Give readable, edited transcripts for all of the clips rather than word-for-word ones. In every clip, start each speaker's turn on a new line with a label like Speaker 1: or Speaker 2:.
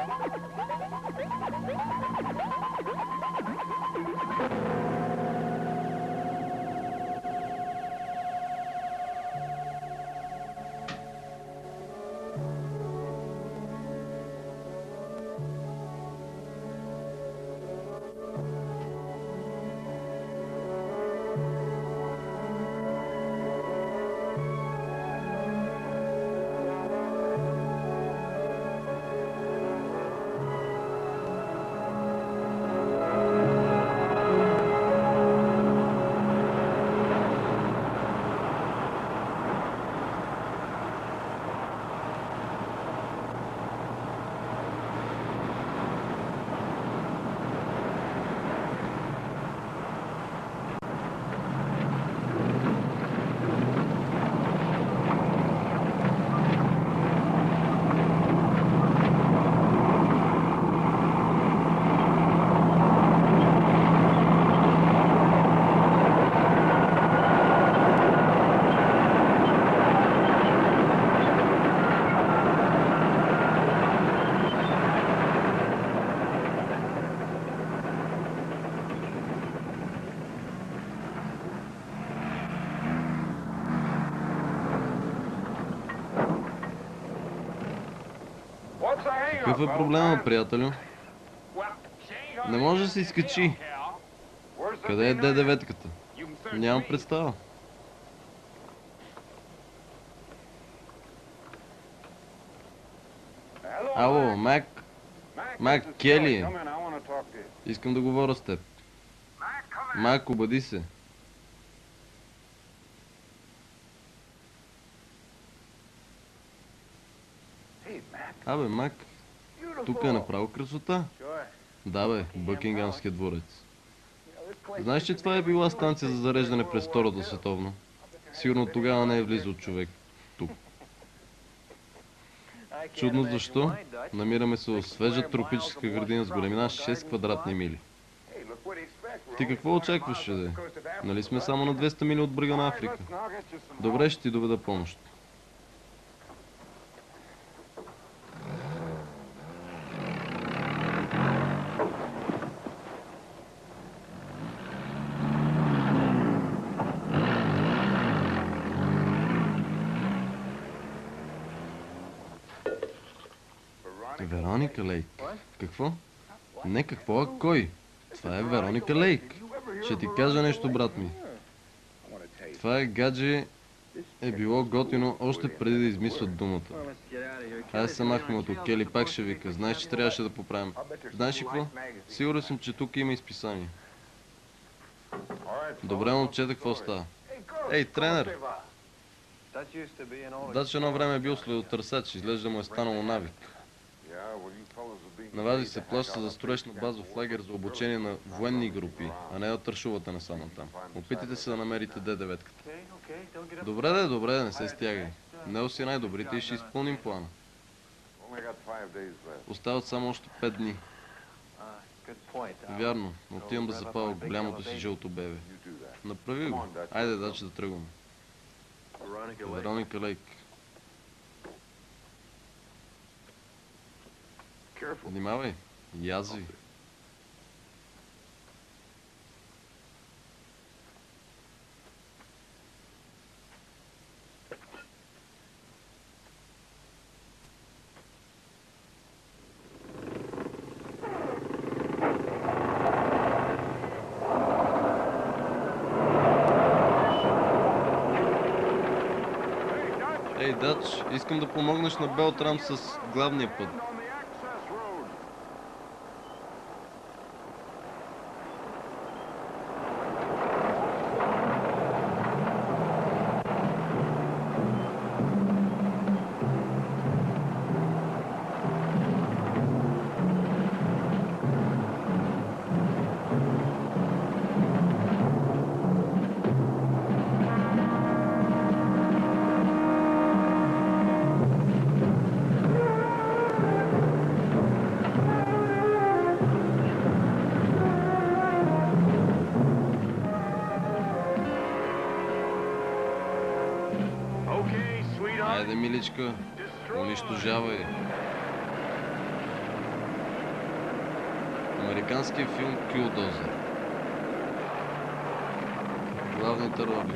Speaker 1: Какъв е проблема, приятелю? Не може да се изкачи. Къде е Д9-ката? Нямам представа. Ало, Мак. Мак, Кели е. Искам да говоря с теб. Мак, обади се. Абе, Мак, тук е направо красота. Да, бе, Бъкингамския дворец. Знаеш, че това е била станция за зареждане през Втората световна? Сигурно тогава не е влизал човек тук. Чудно защо? Намираме се в свежа тропическа градина с големина 6 квадратни мили. Ти какво очакваш, де? Нали сме само на 200 мили от брега на Африка? Добре, ще ти доведа помощ. Вероника Лейк. Какво? Не какво, а кой? Това е Вероника Лейк. Ще ти кажа нещо, брат ми. Това е гадже е било готино още преди да измислят думата. Айде се махме от тук, Кели пак ще вика. Знаеш, че трябваше да поправим. Знаеш ли какво? Сигурен съм, че тук има изписание. Добре, момчета, какво става? Ей, тренер! Дач едно време е бил следотърсач, изглежда му е станало навик. На вас ви се плаща за строеж на базов лагер за обучение на военни групи, а не да тършувате насам там. Опитайте се да намерите Д9-ката. Добре, не се стягай. Нел си най-добрите и ще изпълним плана. Остават само още 5 дни. Вярно, отивам да запаля голямото си жълто бебе. Направи го. Айде, даче да тръгваме. Вероника Лейк. Внимавай, язви. Ей, Дач, искам да помогнеш на Белтрам с главния път. Айде, миличка, унищожавай. Американския филм Кюлдозер. Главните роли: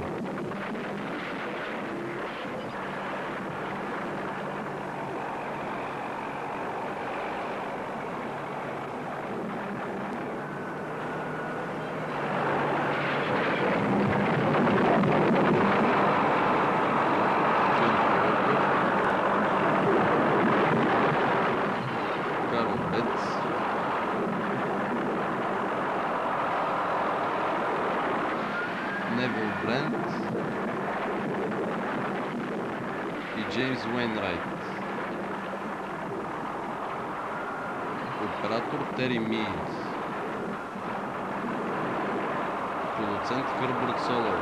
Speaker 1: Карл Бец, Невил Брент и Джеймс Уейнрайт. Оператор Тери Мийс. Продуцент Хърбърт Солоу.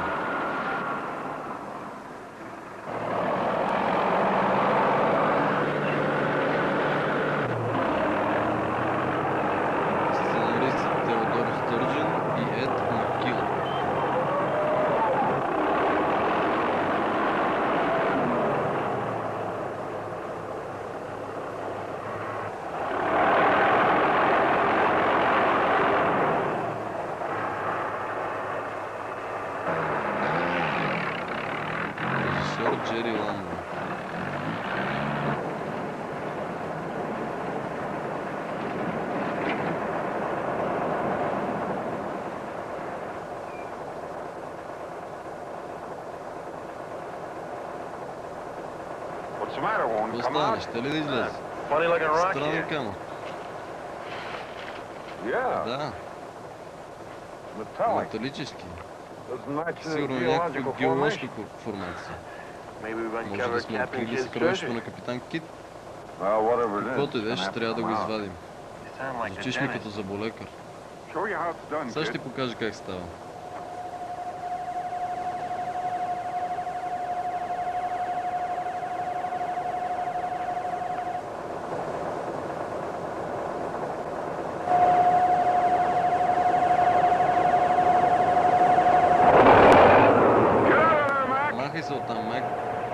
Speaker 1: Сценарист Теодор Стърджен и Ед Маккил. Режисьор Джери Ландо.
Speaker 2: What's the matter, Warren?
Speaker 1: Какво
Speaker 2: Come
Speaker 1: стане?
Speaker 2: out.
Speaker 1: Ще ли да излезе?
Speaker 2: Funny looking rock
Speaker 1: Странен
Speaker 2: here.
Speaker 1: камък.
Speaker 2: Yeah.
Speaker 1: Да,
Speaker 2: Metallic.
Speaker 1: металически.
Speaker 2: Doesn't match the
Speaker 1: Сигурно е някаква
Speaker 2: geological
Speaker 1: геоложка
Speaker 2: formation.
Speaker 1: формация.
Speaker 2: Maybe we
Speaker 1: Може
Speaker 2: uncover
Speaker 1: да сме
Speaker 2: Captain
Speaker 1: открили
Speaker 2: Kidd's
Speaker 1: съкровището
Speaker 2: treasure.
Speaker 1: на капитан Кит.
Speaker 2: Well, whatever it is.
Speaker 1: Каквото и да е,
Speaker 2: it's
Speaker 1: ще
Speaker 2: gonna
Speaker 1: трябва да го
Speaker 2: have to come out.
Speaker 1: извадим.
Speaker 3: You sound like a
Speaker 1: Звучиш ми
Speaker 3: dentist.
Speaker 1: като зъболекар.
Speaker 2: Show you how it's done,
Speaker 1: Сега ще
Speaker 2: kid.
Speaker 1: ти покажа как става.
Speaker 2: Get out of there, Mac!
Speaker 1: Махай се оттам, Мак.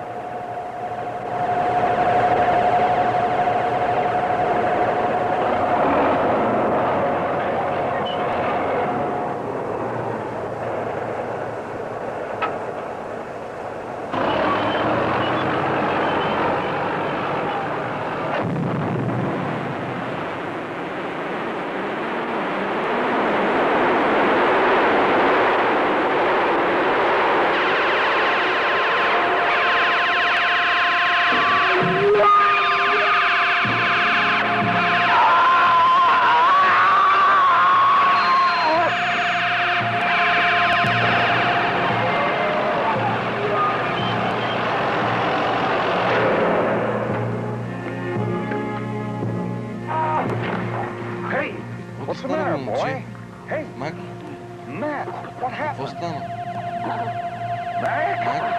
Speaker 2: Hey!
Speaker 1: Какво
Speaker 2: What's
Speaker 1: ти
Speaker 2: the
Speaker 1: стана,
Speaker 2: matter,
Speaker 1: момче?
Speaker 2: boy? Hey,
Speaker 1: Мак,
Speaker 2: Matt! What
Speaker 1: какво
Speaker 2: happened?
Speaker 1: стана?
Speaker 2: Mac?
Speaker 1: Мак?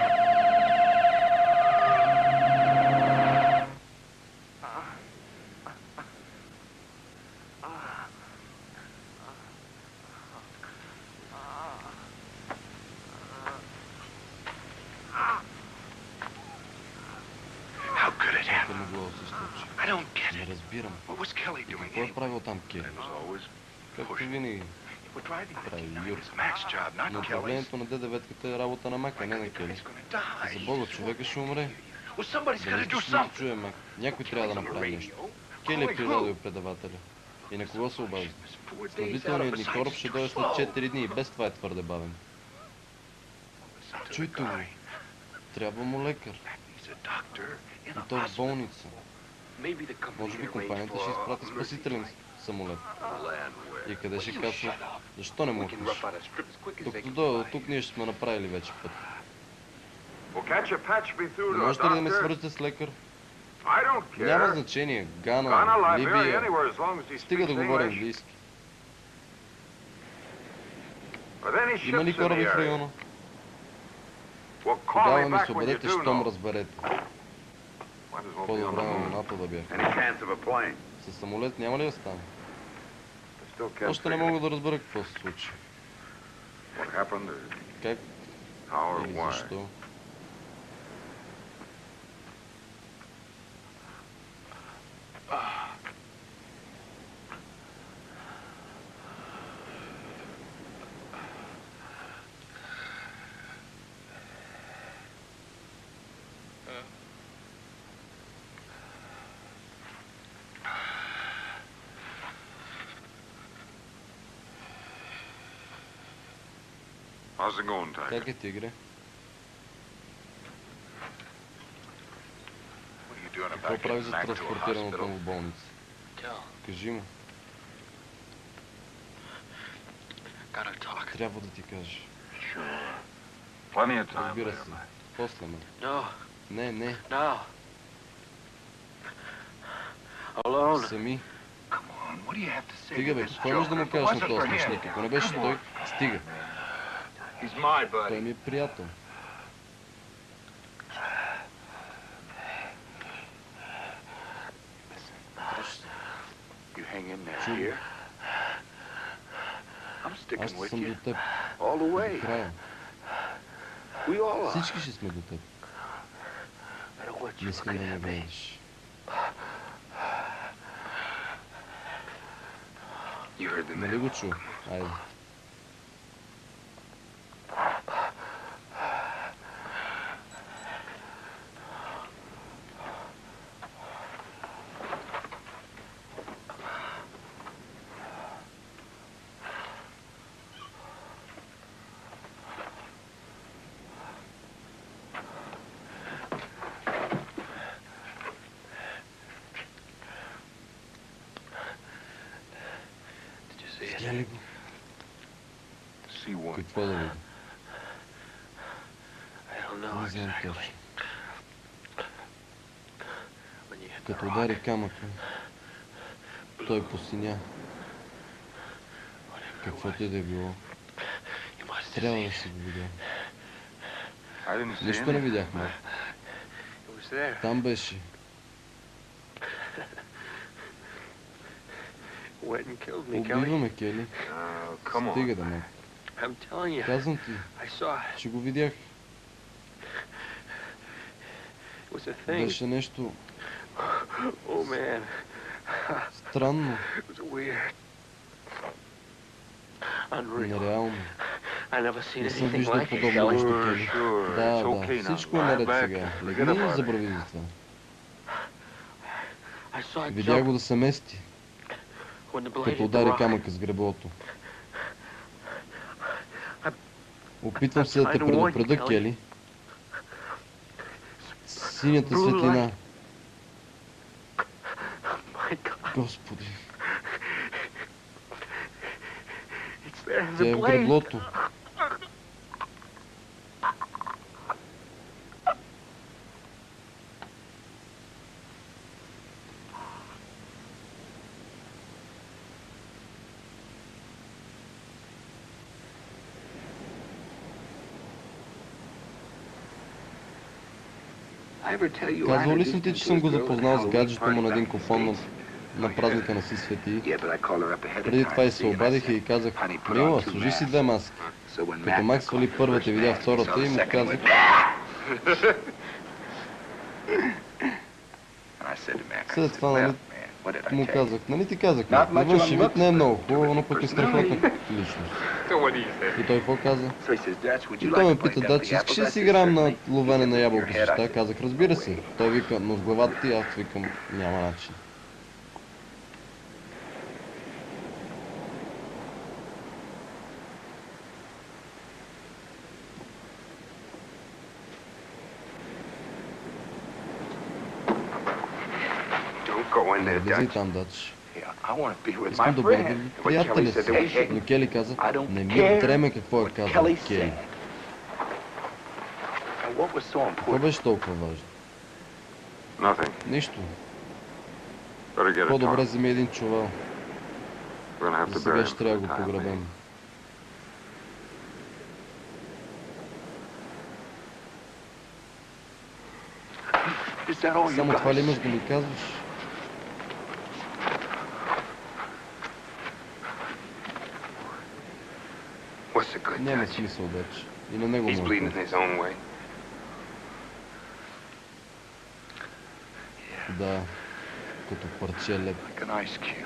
Speaker 3: How could it
Speaker 1: Как е
Speaker 3: happen?
Speaker 1: могло да се случи?
Speaker 3: I don't get
Speaker 1: Не
Speaker 3: it.
Speaker 1: разбирам.
Speaker 3: What was Kelly
Speaker 1: И
Speaker 3: doing
Speaker 1: какво е
Speaker 3: anyway?
Speaker 1: правил там Кели?
Speaker 2: As always.
Speaker 1: Както винаги.
Speaker 3: We're driving the
Speaker 1: Прави
Speaker 3: D9.
Speaker 1: Юр.
Speaker 3: It's Mac's job, not
Speaker 1: Но
Speaker 3: Kelly's.
Speaker 1: управлението на Д9-ката е работа на Мака, не на Кели.
Speaker 3: He's gonna die.
Speaker 1: За Бога, човека ще умре.
Speaker 3: Well, somebody's
Speaker 1: Да
Speaker 3: gotta
Speaker 1: не
Speaker 3: do
Speaker 1: искаш ли да
Speaker 3: something.
Speaker 1: чуе, Мак? Някой трябва да
Speaker 3: Kelly's on the
Speaker 1: направи нещо.
Speaker 3: radio.
Speaker 1: Кели е
Speaker 3: Calling
Speaker 1: при
Speaker 3: who?
Speaker 1: радиопредавателя. И на кого се обажда?
Speaker 3: This 4 days out.
Speaker 1: Снабдителният ни
Speaker 3: Besides,
Speaker 1: кораб
Speaker 3: it's
Speaker 1: ще
Speaker 3: too
Speaker 1: дойде след
Speaker 3: slow.
Speaker 1: 4 дни и без това е твърде бавен.
Speaker 3: Listen to the
Speaker 1: Чуйте го.
Speaker 3: guy.
Speaker 1: Трябва му лекар.
Speaker 3: He's a doctor in
Speaker 1: И
Speaker 3: a
Speaker 1: то в
Speaker 3: hospital.
Speaker 1: болница.
Speaker 3: Maybe the company
Speaker 1: Може би
Speaker 3: arranged
Speaker 1: компанията ще
Speaker 3: for a
Speaker 1: изпрати спасителен самолет.
Speaker 3: land
Speaker 1: И къде ще
Speaker 3: You
Speaker 1: кацва?
Speaker 3: shut up.
Speaker 1: Защо не
Speaker 3: We
Speaker 1: му
Speaker 3: can
Speaker 1: кажеш?
Speaker 3: rough out a strip as quick as they
Speaker 1: Докато
Speaker 3: can
Speaker 1: дойда
Speaker 3: fly.
Speaker 1: от тук, ние ще сме направили вече път.
Speaker 2: Well, can't you patch me through
Speaker 1: Не
Speaker 2: to a
Speaker 1: можете ли да ме
Speaker 2: doctor?
Speaker 1: свържете с лекар?
Speaker 2: I don't
Speaker 1: Няма
Speaker 2: care.
Speaker 1: значение.
Speaker 2: Ghana,
Speaker 1: Гана,
Speaker 2: Liberia,
Speaker 1: Либия.
Speaker 2: anywhere as long as he
Speaker 1: Стига да
Speaker 2: speaks
Speaker 1: говори
Speaker 2: English.
Speaker 1: английски.
Speaker 2: Are there any
Speaker 1: Има ли
Speaker 2: ships in
Speaker 1: кораби
Speaker 2: the
Speaker 1: в
Speaker 2: area?
Speaker 1: района?
Speaker 2: Well, call
Speaker 1: Тогава
Speaker 2: me
Speaker 1: ми
Speaker 2: back
Speaker 1: се
Speaker 2: when you
Speaker 1: обадете,
Speaker 2: do
Speaker 1: щом
Speaker 2: know.
Speaker 1: разберете.
Speaker 2: Might as well be on
Speaker 1: По-добре
Speaker 2: the
Speaker 1: на
Speaker 2: move.
Speaker 1: луната да бях.
Speaker 2: Any chance of a plane?
Speaker 1: Със самолет няма ли да стане?
Speaker 2: I still can't
Speaker 1: Още не
Speaker 2: figure
Speaker 1: мога да разбера какво се случи.
Speaker 2: what happened or
Speaker 1: Как
Speaker 2: how or
Speaker 1: или
Speaker 2: why.
Speaker 1: защо?
Speaker 2: How's it going, Tiger?
Speaker 1: Как е, тигре?
Speaker 2: What are you doing
Speaker 1: Какво
Speaker 2: about
Speaker 1: прави
Speaker 2: getting
Speaker 1: за
Speaker 2: back to a
Speaker 1: транспортирането
Speaker 2: hospital?
Speaker 1: му в болница?
Speaker 3: Tell.
Speaker 1: Кажи му.
Speaker 3: Gotta talk.
Speaker 1: Трябва да ти кажа.
Speaker 2: Sure. Plenty of time
Speaker 1: Разбира
Speaker 2: later,
Speaker 1: се.
Speaker 2: man.
Speaker 1: После ме.
Speaker 3: No.
Speaker 1: Не.
Speaker 3: Now. Alone.
Speaker 1: Сами.
Speaker 2: Come on, what do you have to say
Speaker 1: Стига,
Speaker 2: to
Speaker 1: бе.
Speaker 2: this
Speaker 1: Какво имаш да му
Speaker 2: joker? If it
Speaker 1: кажеш на
Speaker 2: wasn't
Speaker 1: този
Speaker 2: for him,
Speaker 1: смешник? Ако не беше той, стига.
Speaker 2: he's my
Speaker 1: Той
Speaker 2: buddy.
Speaker 1: ми е приятел.
Speaker 2: You hang in there
Speaker 1: Чу.
Speaker 2: here. I'm
Speaker 1: Аз
Speaker 2: sticking
Speaker 1: ще
Speaker 2: with
Speaker 1: съм до
Speaker 2: you
Speaker 1: теб.
Speaker 2: all the
Speaker 1: До
Speaker 2: way.
Speaker 1: края.
Speaker 2: We all are.
Speaker 1: Всички ще сме до теб.
Speaker 2: I don't want
Speaker 1: Не
Speaker 2: you
Speaker 1: искам да
Speaker 2: looking
Speaker 1: ме
Speaker 2: at me.
Speaker 1: гледаш.
Speaker 2: You heard the
Speaker 1: Нали
Speaker 2: man.
Speaker 1: го чу? Айде.
Speaker 3: Did you see it?
Speaker 1: Видя ли го?
Speaker 2: See what?
Speaker 1: Какво да видя?
Speaker 3: I don't know
Speaker 1: Не знам
Speaker 3: exactly.
Speaker 1: точно.
Speaker 3: When you hit the
Speaker 1: Като
Speaker 3: rock,
Speaker 1: удари камъка, той посиня.
Speaker 3: whatever it
Speaker 1: Каквото
Speaker 3: was,
Speaker 1: и да е било.
Speaker 3: you must have
Speaker 1: Трябва
Speaker 3: seen
Speaker 1: да
Speaker 3: it.
Speaker 1: си го видя.
Speaker 2: I didn't see
Speaker 1: Нищо не
Speaker 2: anything.
Speaker 1: видях, Марк.
Speaker 3: It was there.
Speaker 1: Там беше.
Speaker 3: Went and killed me, Kelly.
Speaker 1: Убиваме, Кели.
Speaker 2: Come on.
Speaker 1: Стига да ме.
Speaker 3: I'm telling you.
Speaker 1: Казвам ти,
Speaker 3: I saw it.
Speaker 1: че го видях.
Speaker 3: It was a thing.
Speaker 1: Беше нещо
Speaker 3: Oh man.
Speaker 1: странно,
Speaker 3: It was weird. Unreal.
Speaker 1: нереално.
Speaker 3: I never seen
Speaker 1: Не съм
Speaker 3: anything
Speaker 1: виждал
Speaker 3: like it,
Speaker 1: подобно
Speaker 3: Kelly.
Speaker 1: нещо,
Speaker 2: Sure,
Speaker 1: Кели.
Speaker 2: sure.
Speaker 1: Да,
Speaker 2: It's
Speaker 1: да,
Speaker 2: okay now.
Speaker 1: всичко е
Speaker 2: Lie
Speaker 1: наред
Speaker 2: back.
Speaker 1: сега.
Speaker 2: Forget
Speaker 1: Легни и
Speaker 2: about it.
Speaker 1: забрави за това.
Speaker 3: I saw it
Speaker 1: Видях
Speaker 3: jump
Speaker 1: го да се мести,
Speaker 3: when the blade
Speaker 1: като
Speaker 3: hit the
Speaker 1: удари
Speaker 3: rock.
Speaker 1: камъка с греблото.
Speaker 3: I'm
Speaker 1: Опитвам се да те
Speaker 3: trying to warn you,
Speaker 1: предупредя,
Speaker 3: Kelly.
Speaker 1: Кели. Синята
Speaker 3: Blue
Speaker 1: светлина.
Speaker 3: My God.
Speaker 1: Господи,
Speaker 3: It's there in
Speaker 1: тя
Speaker 3: the
Speaker 1: е в
Speaker 3: blade.
Speaker 1: греблото. Казвал ли съм ти, че съм го запознал с гаджето му на един куфон на празника на Си Свети? Преди това и се обадих и казах: Мила, служи си две маски. Като Макс свали първата и видя втората и му казах: След това, нали, му казах: нали ти казах, на външен вид не е много хубаво, но пък е страхотна личност. И той какво каза? И той ме пита: да, че искаш да си играем на ловене на ябълки с ща? Казах: разбира се. Той вика: но с главата ти, аз викам: няма начин. Не влизай там, Дач. Искам да бъда приятеля си. Но Кели каза: не ми дреме какво е казал Кели. Какво беше толкова важно?
Speaker 2: Nothing.
Speaker 1: Нищо.
Speaker 2: Better get a
Speaker 1: По-добре
Speaker 2: tarp.
Speaker 1: вземи един чувал.
Speaker 2: We're gonna have
Speaker 1: За
Speaker 2: to bury
Speaker 1: сега
Speaker 2: him
Speaker 1: ще трябва
Speaker 2: for
Speaker 1: да
Speaker 2: the
Speaker 1: го
Speaker 2: time
Speaker 1: погребем.
Speaker 2: being.
Speaker 1: Само това ли имаш да ми казваш?
Speaker 3: What's the good
Speaker 1: Няма
Speaker 3: touch?
Speaker 1: смисъл, Дач. И на него
Speaker 3: He's
Speaker 1: му е
Speaker 3: bleeding
Speaker 1: толкова.
Speaker 3: his own way.
Speaker 1: Да, като парче лед.
Speaker 2: Like an ice cube.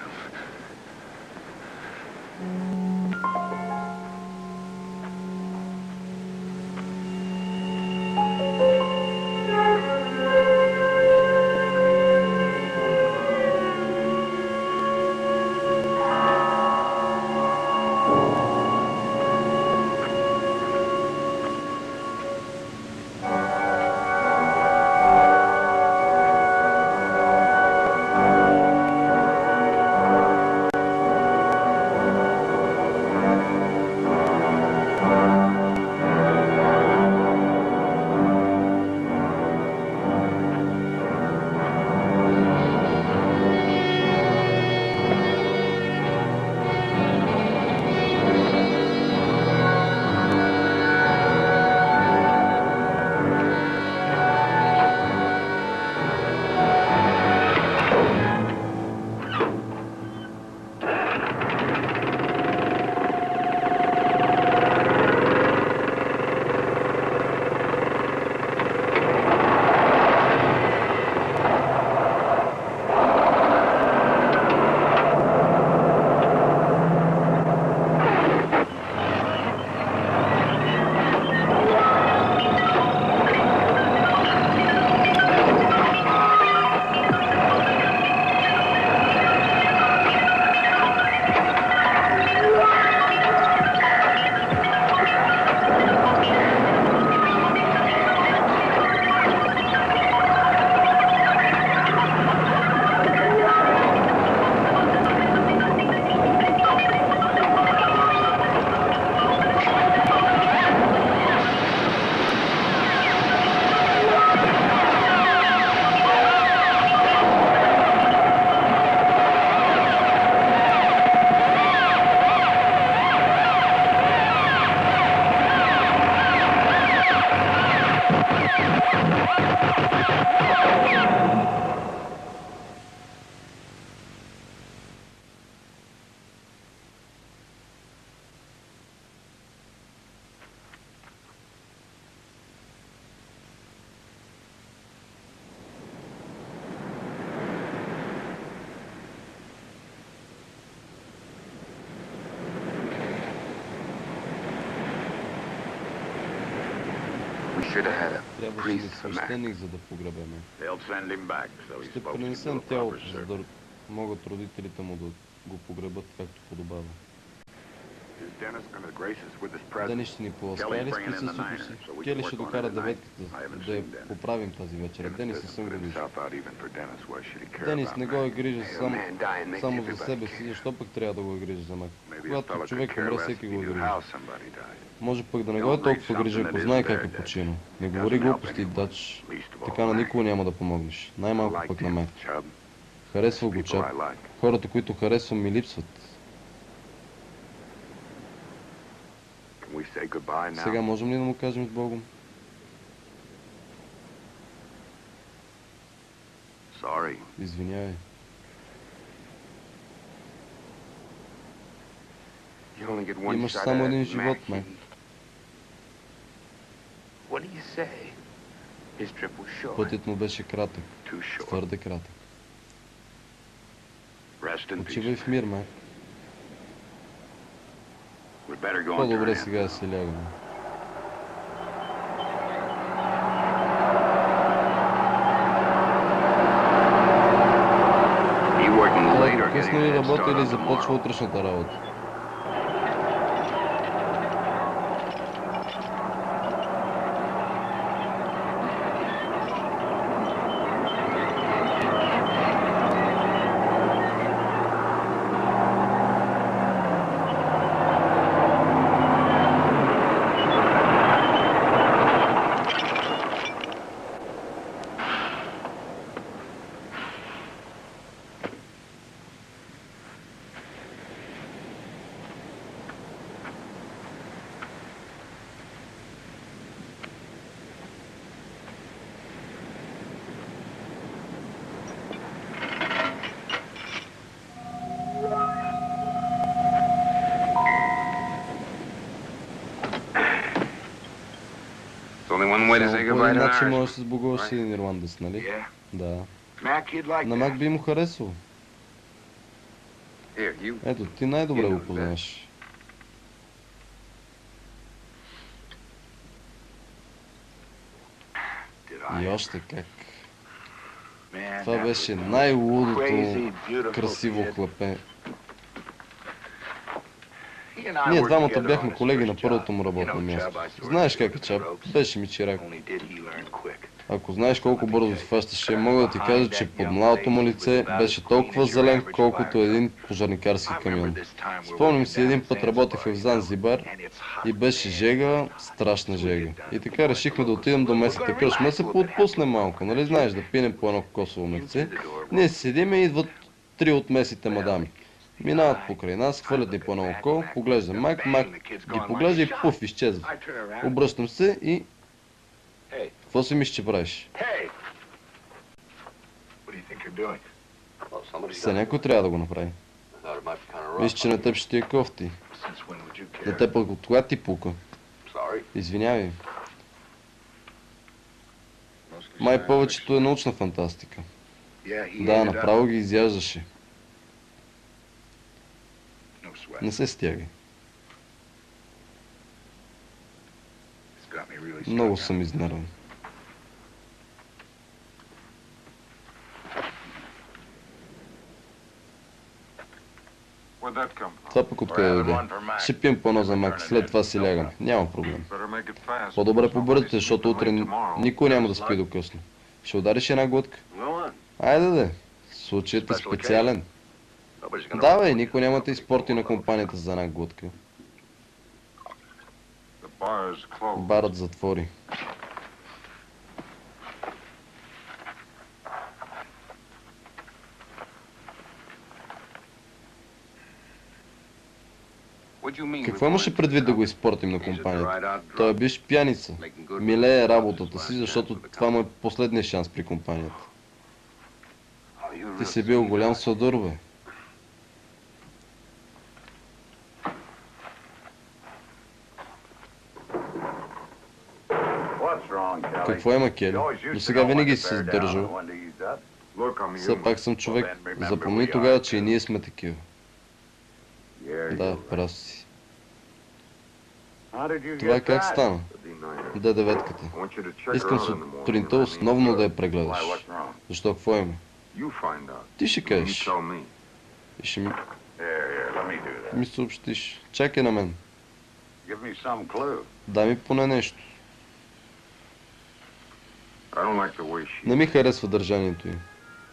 Speaker 3: should have had a
Speaker 1: Трябваше ни
Speaker 3: priest for Mac.
Speaker 1: свещеник, за да погребеме.
Speaker 4: They'll send him back, so he's
Speaker 1: Ще
Speaker 4: supposed to
Speaker 1: пренесем
Speaker 4: do a
Speaker 1: тялото,
Speaker 4: proper
Speaker 1: за
Speaker 4: service.
Speaker 1: да могат родителите му да го погребат както подобава.
Speaker 4: Is Dennis gonna grace us with his presence?
Speaker 1: Дени ще ни поласкае ли с присъствието си? Кели ще докара деветката, да я поправим тази вечер. Денис не съм го виждал. Денис не го е грижа само за себе си, защо пък трябва да го е грижа за Мак? Когато човек умре, всеки го е грижа. Може пък да не го е толкова грижа, ако знае как е починал. Не говори глупости, Дач. Така на никого няма да помогнеш. Най-малко пък на Мак. Харесва го Чап. Хората, които харесвам, ми липсват. Сега можем ли да му кажем с Богом? Извинявай. Имаш само един живот, Мак. Пътят му беше кратък. Твърде кратък. Почивай в мир, Мак. По-добре сега да се лягаме. Късно ли работи или започва утрешната работа? По един начин можеш да се сбогуваш с един ирландец, нали? Да. На Мак би му харесало. Ето, ти най-добре го познаваш. И още как. Това беше най-лудото красиво хлапе. Ние двамата бяхме колеги на първото му работно място. Знаеш как е Чап, беше ми чирак. Ако знаеш колко бързо се фащаше, мога да ти кажа, че под младото му лице беше толкова зелен, колкото един пожарникарски камион. Спомням си, един път работех в Занзибар и беше жега, страшна жега. И така решихме да отидем до местната кръчма, се поотпуснем малко, нали знаеш, да пинем по едно кокосово млекце. Ние си седиме и идват 3 от местните мадами. Минават покрай нас, хвърлят ни по едно око, поглеждам Мак, Мак ги поглежда и пуф, изчезва. Обръщам се и... Какво си мислиш, че правиш? Все някой трябва да го направи. Мисля, че на теб ще ти е кофти. На теб пък от кога ти пука? Извинявай. Май повечето е научна фантастика. Да, направо ги изяждаше. Не се стягай. Много съм изнервен. Това пък откъде дойде? Ще пием по едно за Мак, след това си лягаме. Няма проблем. По-добре побързате, защото утре никой няма да спи до късно. Ще удариш една глътка? Айде де, случаят е специален. Давай, никой няма да изпорти на компанията за една глътка. Барът затвори. Какво имаше предвид да го изпортим на компанията? Той е биш пияница. Милее работата си, защото това му е последния шанс при компанията. Ти си бил голям сладур, бе. Какво има, Кели? До сега винаги си се държал. Все пак съм човек. Запомни тогава, че и ние сме такива. Да, прав си. Това как стана? Д9-ката.
Speaker 2: I want you to check her
Speaker 1: Искам
Speaker 2: out in the morning.
Speaker 1: сутринта основно да я прегледаш.
Speaker 2: Why, what's wrong?
Speaker 1: Защо, какво има?
Speaker 2: You find out.
Speaker 1: Ти ще
Speaker 2: You
Speaker 1: кажеш.
Speaker 2: tell me.
Speaker 1: И ще ми,
Speaker 4: Here, let me do that.
Speaker 1: ми съобщиш. Чакай на мен.
Speaker 4: Give me some clue.
Speaker 1: Дай ми поне нещо.
Speaker 2: I don't like the way she...
Speaker 1: Не ми харесва държанието им.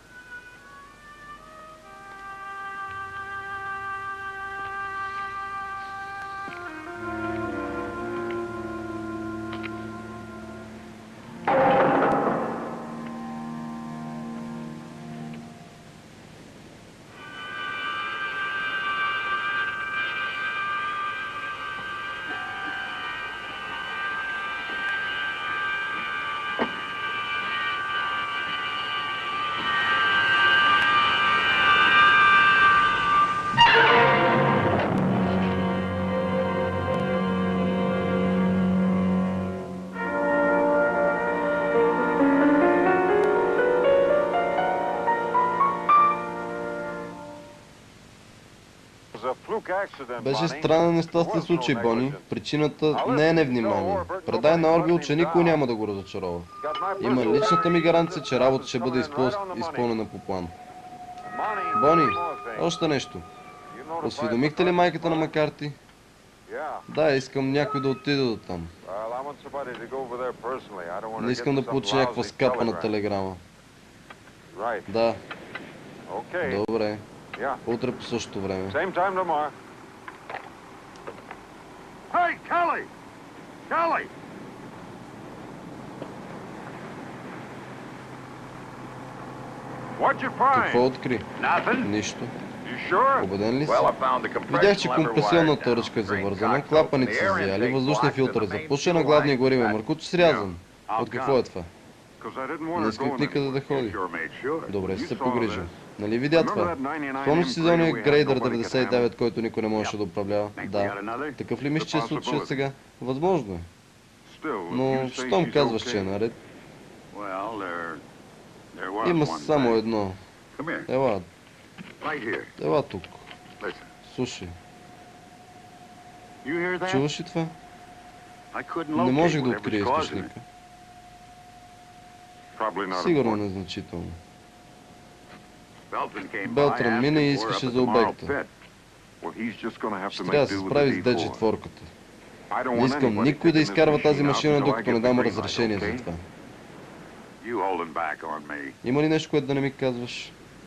Speaker 1: Беше странен нещастен случай, Бони. Причината не е невнимание. Предай на Орвил, че никой няма да го разочарова. Има личната ми гаранция, че работа ще бъде изпълнена по план. Бони, още нещо. Осведомихте ли майката на Макарти? Да, искам някой да отиде до там. Не искам да получа някаква скапана телеграма. Да, добре. Утре по същото време.
Speaker 4: Hey, Kelly! Kelly! What'd you find?
Speaker 1: Какво откри?
Speaker 4: Nothing.
Speaker 1: Нищо.
Speaker 4: You sure?
Speaker 1: Убеден ли си?
Speaker 4: Well, I found the
Speaker 1: Видях, че
Speaker 4: compression lever
Speaker 1: компресионната
Speaker 4: wired
Speaker 1: ръчка е
Speaker 4: down,
Speaker 1: завързана,
Speaker 4: green
Speaker 1: клапаните са
Speaker 4: cocktail, the air
Speaker 1: заяли,
Speaker 4: intake
Speaker 1: въздушният
Speaker 4: blocked
Speaker 1: филтър е
Speaker 4: to the main
Speaker 1: запушен, а
Speaker 4: fuel
Speaker 1: главният
Speaker 4: line.
Speaker 1: горивен мъркуч срязан. От какво е това?
Speaker 4: 'Cause I didn't want
Speaker 1: Не
Speaker 4: her
Speaker 1: исках
Speaker 4: going
Speaker 1: никъде да
Speaker 4: anywhere.
Speaker 1: ходи.
Speaker 4: You sure made sure.
Speaker 1: Добре си
Speaker 4: You
Speaker 1: се
Speaker 4: saw
Speaker 1: погрижа.
Speaker 4: this.
Speaker 1: Нали видя това?
Speaker 4: Remember that 99
Speaker 1: Спомняш си за
Speaker 4: M
Speaker 1: ония
Speaker 4: we had,
Speaker 1: грейдър
Speaker 4: nobody could
Speaker 1: 99, който никой не можеше да управлява?
Speaker 4: Think we
Speaker 1: Да.
Speaker 4: got another?
Speaker 1: Такъв ли мислиш, че е случай сега? Възможно е.
Speaker 4: Still,
Speaker 1: Но,
Speaker 4: you say
Speaker 1: щом
Speaker 4: she's
Speaker 1: казваш,
Speaker 4: okay.
Speaker 1: че е наред,
Speaker 4: Well, there was
Speaker 1: има
Speaker 4: one
Speaker 1: само
Speaker 4: thing.
Speaker 1: едно.
Speaker 4: Come here,
Speaker 1: Ела,
Speaker 4: right here.
Speaker 1: ела тук.
Speaker 4: Listen.
Speaker 1: Слушай,
Speaker 4: You hear that?
Speaker 1: чуваш ли това?
Speaker 4: I couldn't
Speaker 1: Не
Speaker 4: locate
Speaker 1: можех да
Speaker 4: whatever's
Speaker 1: открия
Speaker 4: causing it.
Speaker 1: източника.
Speaker 2: Probably not
Speaker 1: Сигурно
Speaker 2: important.
Speaker 1: незначително.
Speaker 4: Beltran came by,
Speaker 1: Белтран мина и
Speaker 4: asking for
Speaker 1: искаше
Speaker 4: up at
Speaker 1: за
Speaker 4: the Morrow
Speaker 1: обекта.
Speaker 4: pit.
Speaker 2: Well, he's just gonna have
Speaker 1: Ще
Speaker 2: to
Speaker 1: трябва
Speaker 2: make
Speaker 1: да
Speaker 2: do
Speaker 1: се
Speaker 2: with
Speaker 1: справи
Speaker 2: the
Speaker 1: с
Speaker 2: D4.
Speaker 1: D4-ката.
Speaker 2: I don't
Speaker 1: Не
Speaker 2: want
Speaker 1: искам
Speaker 2: anybody
Speaker 1: никой да
Speaker 2: taking
Speaker 1: изкарва
Speaker 2: this
Speaker 1: тази
Speaker 2: machine out
Speaker 1: машина,
Speaker 2: until I
Speaker 1: докато
Speaker 2: get
Speaker 1: не
Speaker 2: the
Speaker 1: дам
Speaker 2: green light,
Speaker 1: разрешение за
Speaker 2: okay?
Speaker 1: това.
Speaker 4: You holding back on me.
Speaker 1: Има ли нещо, което да не ми казваш?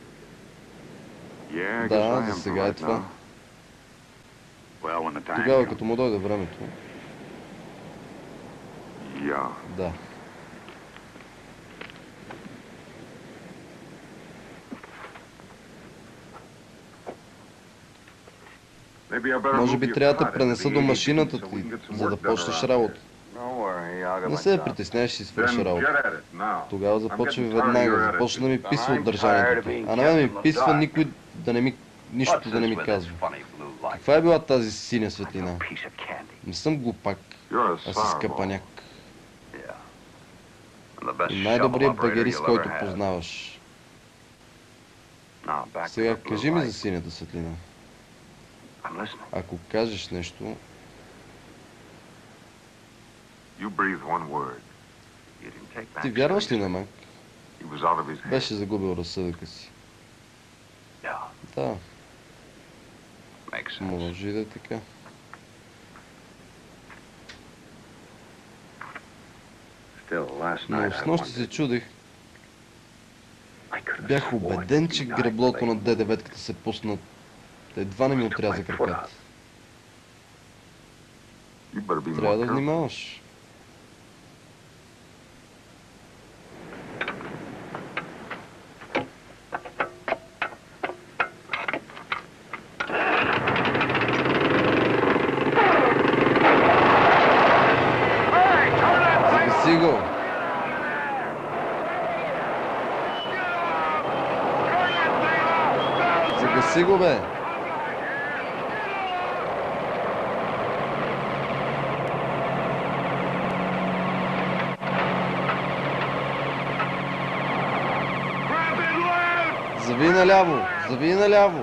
Speaker 2: Yeah, I guess
Speaker 1: Да,
Speaker 2: I
Speaker 1: за
Speaker 2: am
Speaker 1: сега
Speaker 2: for
Speaker 1: е
Speaker 2: right
Speaker 1: това.
Speaker 2: now.
Speaker 4: Well, when the time
Speaker 1: Тогава,
Speaker 4: comes.
Speaker 1: като му дойде времето.
Speaker 2: Yeah.
Speaker 1: Да.
Speaker 2: Maybe I better
Speaker 1: Може
Speaker 2: move
Speaker 1: би
Speaker 2: your
Speaker 1: трябва да
Speaker 2: cot
Speaker 1: те
Speaker 2: into
Speaker 1: пренеса
Speaker 2: the
Speaker 1: до
Speaker 2: ADP
Speaker 1: машината
Speaker 2: so we
Speaker 1: ти,
Speaker 2: can get some
Speaker 1: за да
Speaker 2: work done
Speaker 1: почнеш
Speaker 2: around
Speaker 1: работа.
Speaker 3: Don't worry, I'll get
Speaker 1: Не
Speaker 3: my
Speaker 1: се
Speaker 3: job.
Speaker 1: притеснявай, ще си свърши
Speaker 2: Then
Speaker 1: работа.
Speaker 2: get at it now.
Speaker 1: Тогава
Speaker 2: I'm
Speaker 1: започва
Speaker 2: getting tired of
Speaker 1: веднага,
Speaker 2: your
Speaker 1: започна да ми
Speaker 2: attitude.
Speaker 1: писва
Speaker 3: I'm
Speaker 1: от
Speaker 3: tired
Speaker 1: държанието.
Speaker 3: of being
Speaker 1: А на мен
Speaker 3: kept
Speaker 1: ми
Speaker 3: in the
Speaker 1: писва
Speaker 3: dark.
Speaker 1: никой да не ми... нищо да не ми казва. Каква е била тази синя светлина? Не съм глупак,
Speaker 2: You're a
Speaker 1: а си
Speaker 2: sour
Speaker 1: скъпаняк.
Speaker 3: Yeah.
Speaker 1: И най-добрият багерист, който познаваш. Сега кажи ми за синята светлина. Ако кажеш нещо,
Speaker 2: You breathe one word.
Speaker 1: ти вярваш ли на Мак?
Speaker 2: He was out of his head.
Speaker 1: Беше загубил разсъдъка си. Да, може и да е така. Но снощи се чудех, бях убеден, че греблото на Д9-ката се пусна. Едва не ми отряза краката.
Speaker 2: You better be
Speaker 1: Трябва
Speaker 2: more
Speaker 1: да
Speaker 2: careful.
Speaker 1: внимаваш. Загаси го! Загаси го, бе! Зави наляво! Зави наляво!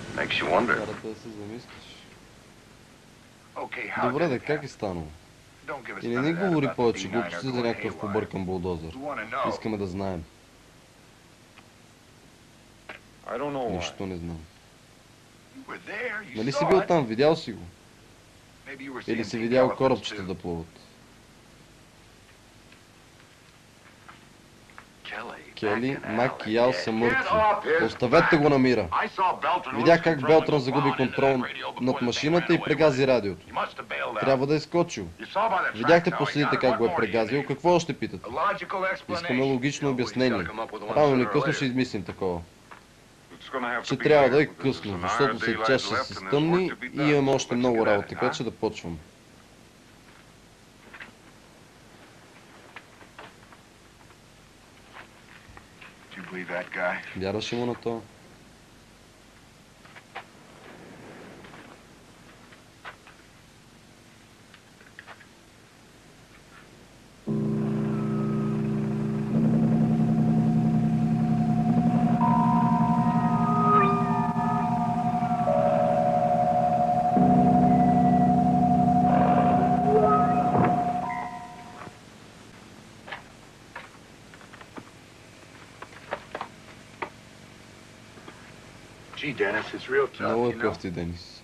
Speaker 2: Makes you wonder.
Speaker 1: Карата да се замислиш.
Speaker 4: Okay, how
Speaker 1: Добре,
Speaker 4: did
Speaker 1: да
Speaker 4: it
Speaker 1: как
Speaker 4: happen?
Speaker 1: е станало?
Speaker 4: Don't give us
Speaker 1: И не
Speaker 4: none
Speaker 1: ни
Speaker 4: of that
Speaker 1: говори
Speaker 4: about the
Speaker 1: повече
Speaker 4: B9
Speaker 1: глупости
Speaker 4: or
Speaker 1: за
Speaker 4: going
Speaker 1: някакъв
Speaker 4: haywire.
Speaker 1: побъркан булдозер.
Speaker 4: We want to know.
Speaker 1: Искаме да знаем.
Speaker 2: I don't know why.
Speaker 1: Нищо не знам.
Speaker 4: You were there, you
Speaker 1: Нали си
Speaker 4: saw
Speaker 1: бил
Speaker 4: it.
Speaker 1: там, видял си го?
Speaker 4: Maybe you were
Speaker 1: Или
Speaker 4: seeing
Speaker 1: си
Speaker 4: pink
Speaker 1: видял
Speaker 4: elephants,
Speaker 1: корабчета
Speaker 4: too.
Speaker 1: да плуват? Кели, Мак и Ал са мъртви. Оставете го на мира. Видях как Белтран загуби контрол над машината и прегази радиото. Трябва да е скочил. Видяхте по следите как го е прегазил. Какво още питате? Искаме логично обяснение. Рано или късно ще измислим такова. Ще трябва да е късно, защото след час ще се стъмни и имаме още много работа, така че да почвам.
Speaker 4: Do you believe that guy?
Speaker 1: Вярваш ли му на това?
Speaker 4: Gee, Dennis, it's real tough,
Speaker 1: Много
Speaker 4: you
Speaker 1: е
Speaker 4: know?
Speaker 1: къвти, Денис.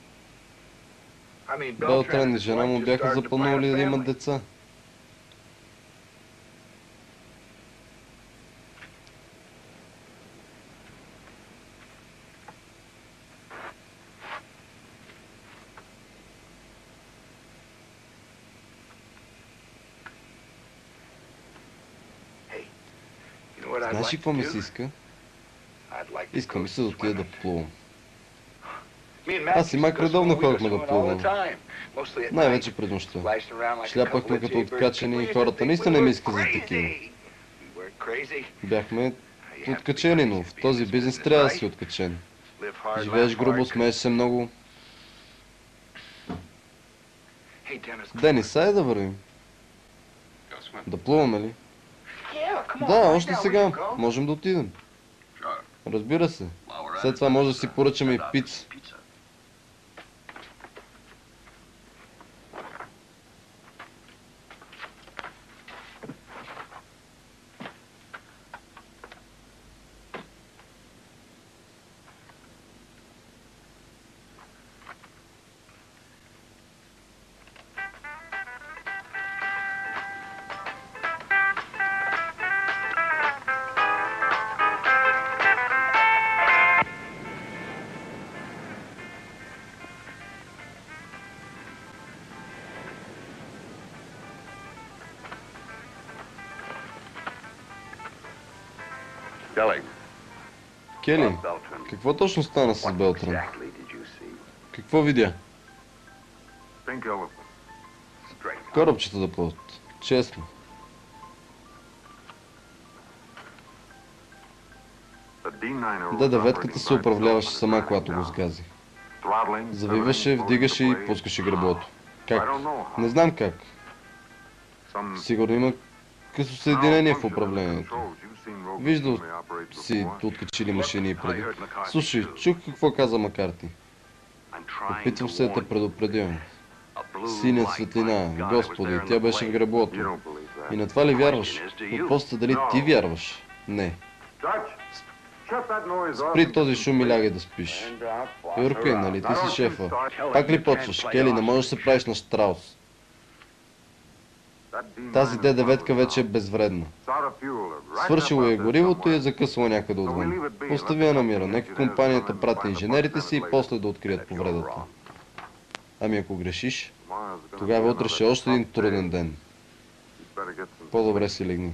Speaker 4: I mean,
Speaker 1: Белтран и
Speaker 4: and his
Speaker 1: жена
Speaker 4: wife
Speaker 1: му
Speaker 4: just
Speaker 1: бяха
Speaker 4: started to plan
Speaker 1: запланували
Speaker 4: a
Speaker 1: да имат
Speaker 4: family.
Speaker 1: деца.
Speaker 4: You know what I'd
Speaker 1: Знаеш
Speaker 4: like
Speaker 1: ли какво
Speaker 4: to
Speaker 1: ми
Speaker 4: do?
Speaker 1: се иска?
Speaker 4: I'd like to
Speaker 1: Искам
Speaker 4: go
Speaker 1: и се да отида да
Speaker 4: swimming.
Speaker 1: плувам.
Speaker 4: Me and Matt
Speaker 1: Аз и
Speaker 4: used to
Speaker 1: Мак
Speaker 4: go
Speaker 1: редовно
Speaker 4: swimming. We
Speaker 1: ходихме
Speaker 4: go
Speaker 1: да
Speaker 4: swimming all the
Speaker 1: плуваме.
Speaker 4: time. Mostly at
Speaker 1: Най-вече
Speaker 4: night.
Speaker 1: през нощта.
Speaker 4: Splashing around like a
Speaker 1: Шляпахме
Speaker 4: couple of
Speaker 1: като
Speaker 4: jaybirds.
Speaker 1: откачени и
Speaker 4: We
Speaker 1: хората
Speaker 4: didn't
Speaker 1: наистина
Speaker 4: think
Speaker 1: ми
Speaker 4: we
Speaker 1: искат за
Speaker 4: were
Speaker 1: такива.
Speaker 4: crazy. We weren't crazy.
Speaker 1: Бяхме
Speaker 4: You have to be
Speaker 1: откачени, но
Speaker 4: crazy
Speaker 1: в
Speaker 4: to be in
Speaker 1: този
Speaker 4: this
Speaker 1: бизнес
Speaker 4: business,
Speaker 1: трябва да
Speaker 4: right?
Speaker 1: си откачен.
Speaker 4: Live hard,
Speaker 1: Живееш
Speaker 4: laugh
Speaker 1: грубо,
Speaker 4: hard.
Speaker 1: смееш се много.
Speaker 4: Hey, Dennis, come
Speaker 1: Денис, айде да вървим. Да плуваме ли?
Speaker 4: Yeah, come on,
Speaker 1: Да,
Speaker 4: right
Speaker 1: още
Speaker 4: now, we
Speaker 1: сега.
Speaker 4: can go.
Speaker 1: Можем да отидем. Разбира се. След това може да си поръчаме и пица.
Speaker 2: Kelly.
Speaker 1: Кели, какво точно стана с Белтран? Какво видя?
Speaker 2: Pink elephant.
Speaker 1: Корабчета да плуват. Честно. Д-9-ката се управляваше сама, когато го сгази. Завиваше, вдигаше и пускаше греблото. Как? Не знам как. Сигурно има късо съединение в управлението. Виждал си откачили машини и преди. Слушай, чух какво каза Макарти. Опитвам се да те предупредя. Синя светлина, Господи, тя беше в греблото. И на това ли вярваш? Въпросът е дали ти вярваш? Не. Спри този шум и лягай да спиш. Юркай, нали ти си шефа? Пак ли почваш? Кели, не можеш да се правиш на Штраус. Тази Д-9-ка вече е безвредна. Свършило е горивото и е закъсвало някъде отвън. Остави я на мира. Нека компанията прати инженерите си и после да открият повредата. Ами ако грешиш, тогава утре ще е още един труден ден. По-добре си легни.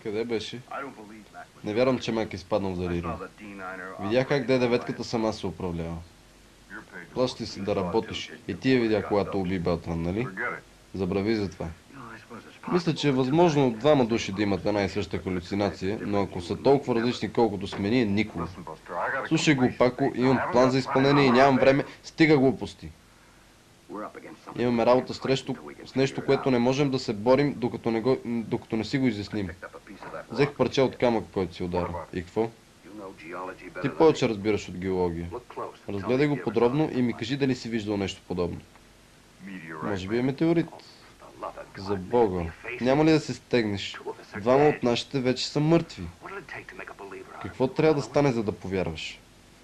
Speaker 1: Къде беше?
Speaker 2: I don't believe Mac was...
Speaker 1: Не вярвам, че Мак е изпаднал в
Speaker 2: I
Speaker 1: делириум.
Speaker 2: saw the D9er
Speaker 1: Видях как
Speaker 2: operating
Speaker 1: Д9-ката сама се управлява.
Speaker 2: You're paid to
Speaker 1: Плащи
Speaker 2: work.
Speaker 1: се
Speaker 2: You
Speaker 1: да
Speaker 2: saw it
Speaker 1: работиш.
Speaker 2: too,
Speaker 1: И
Speaker 2: didn't
Speaker 1: ти я
Speaker 2: you?
Speaker 1: видя,
Speaker 2: Got
Speaker 1: когато
Speaker 2: up.
Speaker 1: уби Батман, нали?
Speaker 2: Forget it.
Speaker 1: Забрави за това.
Speaker 2: You know, I suppose it's
Speaker 1: Мисля, че е
Speaker 2: possible.
Speaker 1: възможно двама души да имат една и съща халюцинация, но ако са толкова различни колкото сме ние, никога.
Speaker 2: Listen, Buster, I got a
Speaker 1: Слушай го,
Speaker 2: completion
Speaker 1: Пако,
Speaker 2: date. I
Speaker 1: имам
Speaker 2: haven't
Speaker 1: план
Speaker 2: got
Speaker 1: за
Speaker 2: time
Speaker 1: изпълнение и
Speaker 2: to
Speaker 1: нямам
Speaker 2: run
Speaker 1: време. Стига глупости. Имаме работа с нещо, което не можем да се борим, докато не си го изясним. Взех парче от камък, който си ударил. И какво? Ти повече разбираш от геология. Разгледай го подробно и ми кажи дали си виждал нещо подобно. Може би е метеорит. За Бога. Няма ли да се стегнеш? Двама от нашите вече са мъртви. Какво трябва да стане, за да повярваш?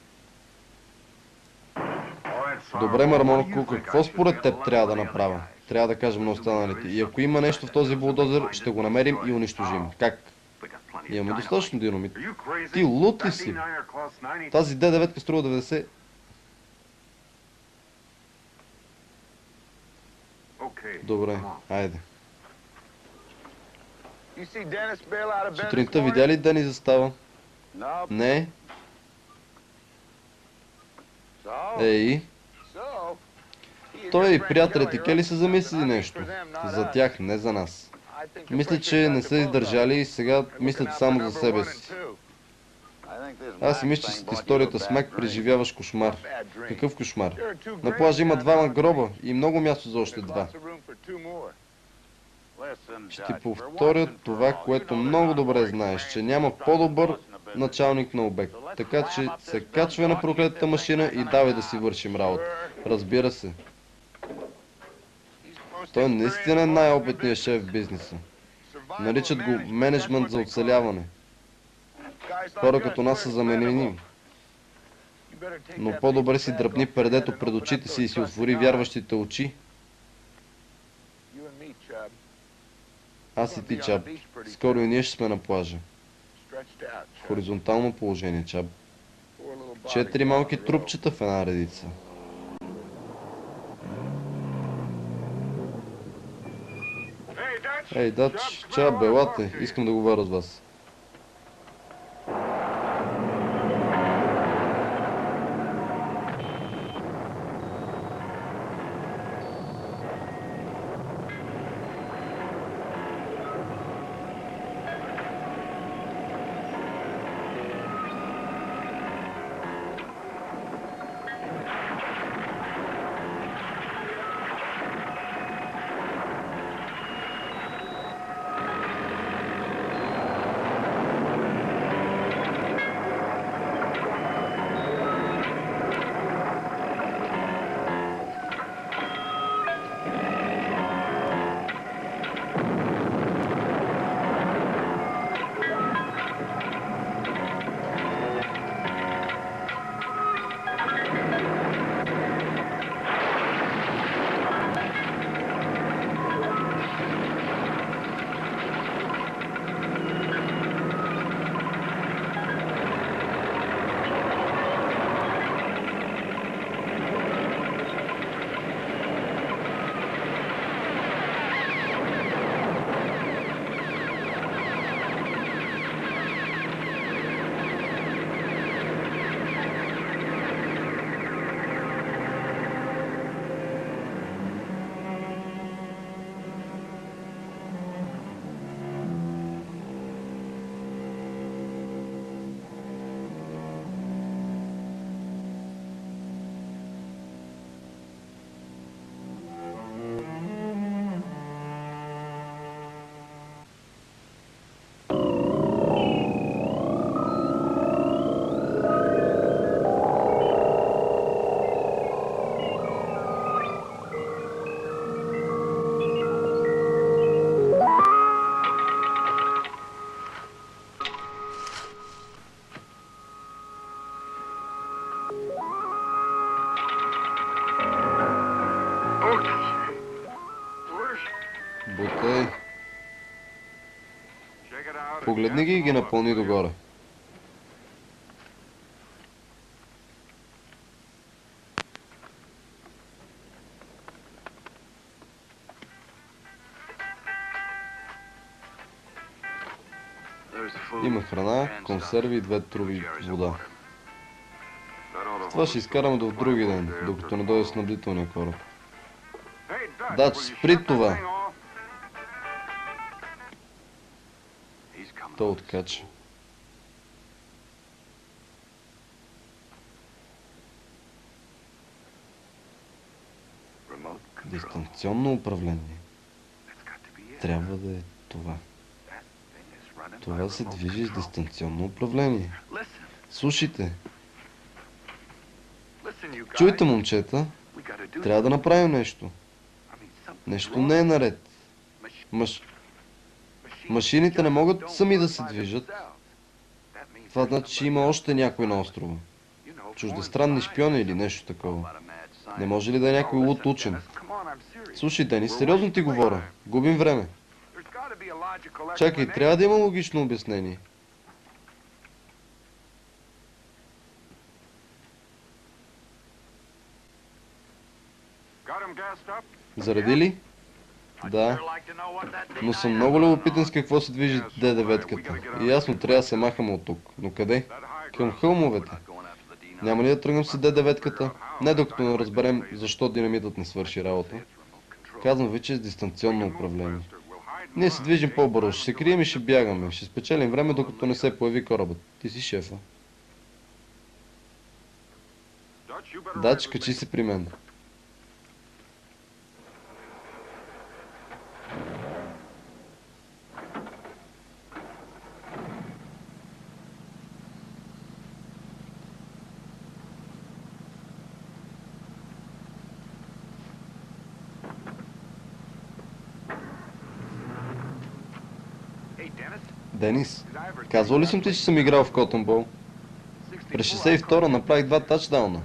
Speaker 1: Добре, Мармонко, какво според теб трябва да направя? Трябва да кажем на останалите. И ако има нещо в този булдозер, ще го намерим и унищожим. Как? Имаме достатъчно динамит. Ти лут ли си? Тази Д9 струва 90. Добре, айде. Сутринта видя ли Дени застава? Не. Ей. Той и приятелите Кели са замислили нещо. За тях, не за нас. Мисля, че не са издържали и сега мислят само за себе си. Аз си мисля, че с историята с Мак преживяваш кошмар. Какъв кошмар? На плажа има двама гроба и много място за още два. Ще повторя това, което много добре знаеш, че няма по-добър началник на обект. Така че се качвай на проклетата машина и давай да си вършим работа. Разбира се. Той наистина е най-опитният шеф в бизнеса. Наричат го менеджмент за оцеляване. Хора като нас са заменени. Но по-добре си дръпни пердето пред очите си и си отвори вярващите очи. Аз и ти, Чаб. Скоро и ние ще сме на плажа. В хоризонтално положение, Чаб. 4 малки трупчета в една редица. Ей, Дач, Чаб, елате. Искам да говоря с вас. Бутай. Погледни ги и ги напълни догоре. Има храна, консерви и 2 труби вода. Това ще изкараме до други ден, докато не дойде снабдителния кораб. Дач, спри това! Той откача. Дистанционно управление. Трябва да е това. Това се движи с дистанционно управление. Слушайте. Чуйте, момчета. Трябва да направим нещо. Нещо не е наред. Машините не могат сами да се движат. Това значи, че има още някой на острова. Чуждестранни шпиони или нещо такова. Не може ли да е някой луд учен? Слушай, Денис, сериозно ти говоря. Губим време. Чакай, трябва да има логично обяснение. Заради ли? Да. Но съм много любопитен с какво се движи Д9-ката. И ясно, трябва да се махаме от тук. Но къде? Към хълмовете. Няма ли да тръгнем с Д9-ката? Не докато не разберем защо динамитът не свърши работа. Казвам ви, че е с дистанционно управление. Ние се движим по-бързо, ще се крием и ще бягаме. Ще спечелим време, докато не се появи корабът. Ти си шефа. Дач, качи се при мен. Денис, казвал ли съм ти, че съм играл в Котънбол? През 62-а направих 2 тачдауна.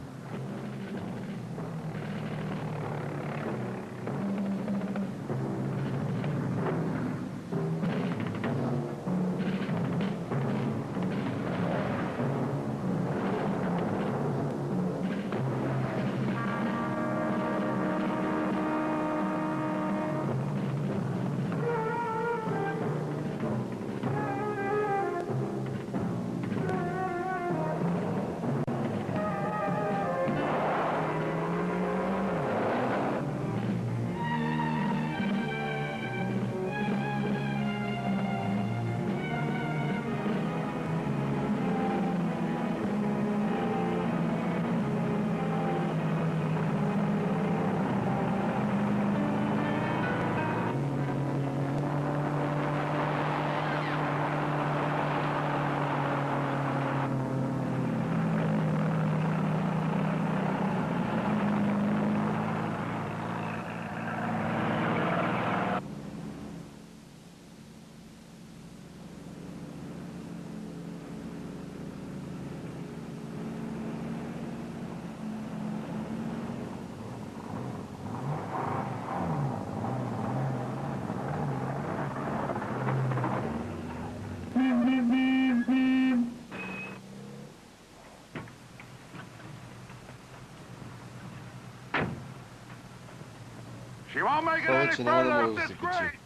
Speaker 1: Това вече няма да може да се качи.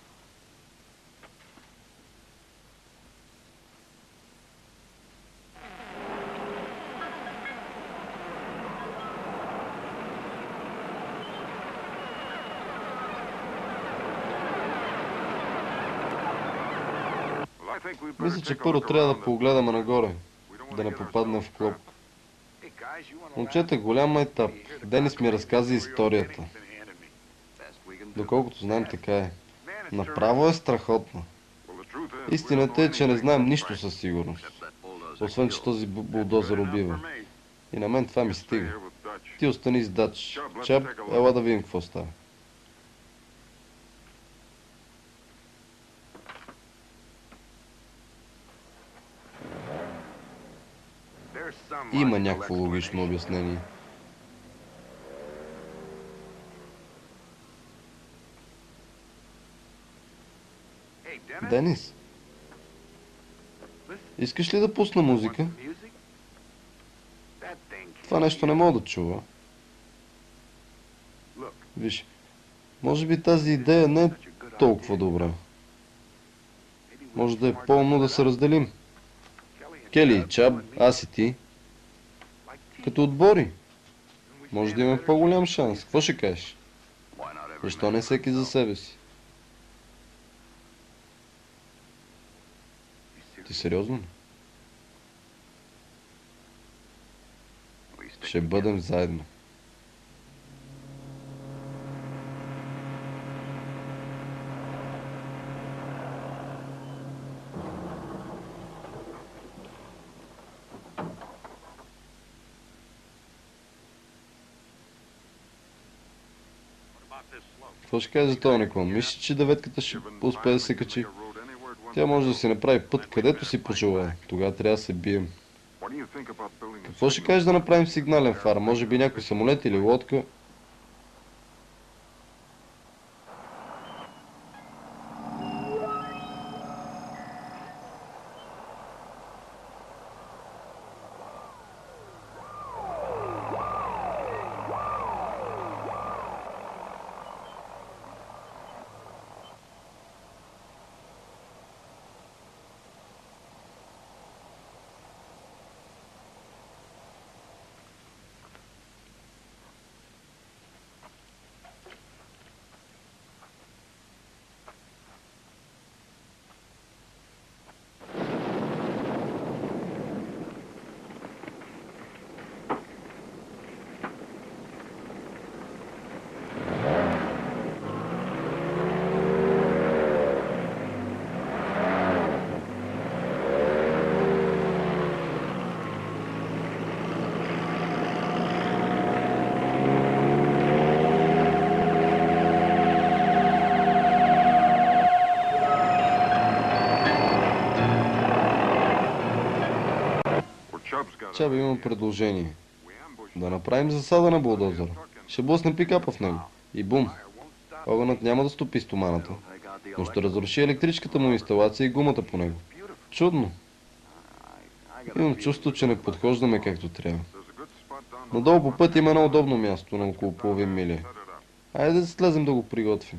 Speaker 1: Мисля, че първо трябва да погледаме нагоре, да не попаднем в клопка. Момчета, голям майтап. Денис ми разказа историята. Доколкото знаем, така е. Направо е страхотно. Истината е, че не знаем нищо със сигурност. Освен, че този булдозер убива. И на мен това ми стига. Ти остани с Дач. Чап, ела да видим какво става. Има някакво логично обяснение. Денис, искаш ли да пусна музика? Това нещо не мога да чува. Виж, може би тази идея не е толкова добра. Може да е по-умно да се разделим. Кели, Чаб, аз и ти. Като отбори. Може да имаме по-голям шанс. Какво ще кажеш? Защо не всеки за себе си? Ти сериозно ли? Ще бъдем заедно. Какво ще кажеш за този наклон? Мислиш, че деветката ще успее да се качи? Тя може да си направи път където си пожелае. Тогава трябва да се бием. Какво ще кажеш да направим сигнален фар? Може би някой самолет или лодка? Чаби, имам предложение. Да направим засада на булдозера. Ще блъсне пикапа в него. И бум! Огънът няма да стопи стоманата, но ще разруши електрическата му инсталация и гумата по него. Чудно! Имам чувство, че не подхождаме както трябва. Надолу по път има едно удобно място на около половин миля. Айде да слезем да го приготвим.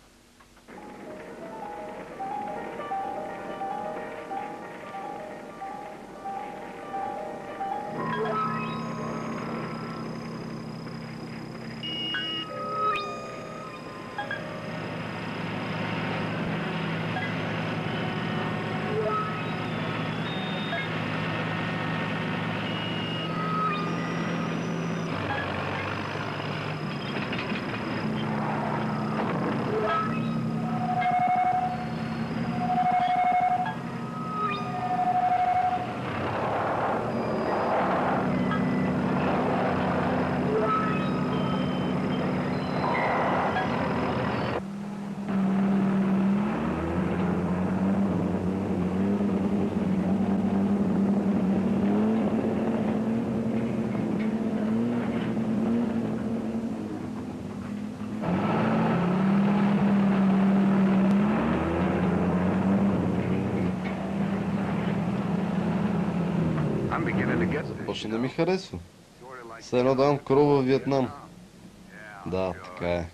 Speaker 1: Започна да ми харесва. Все едно давам кров във Виетнам. Да, така е.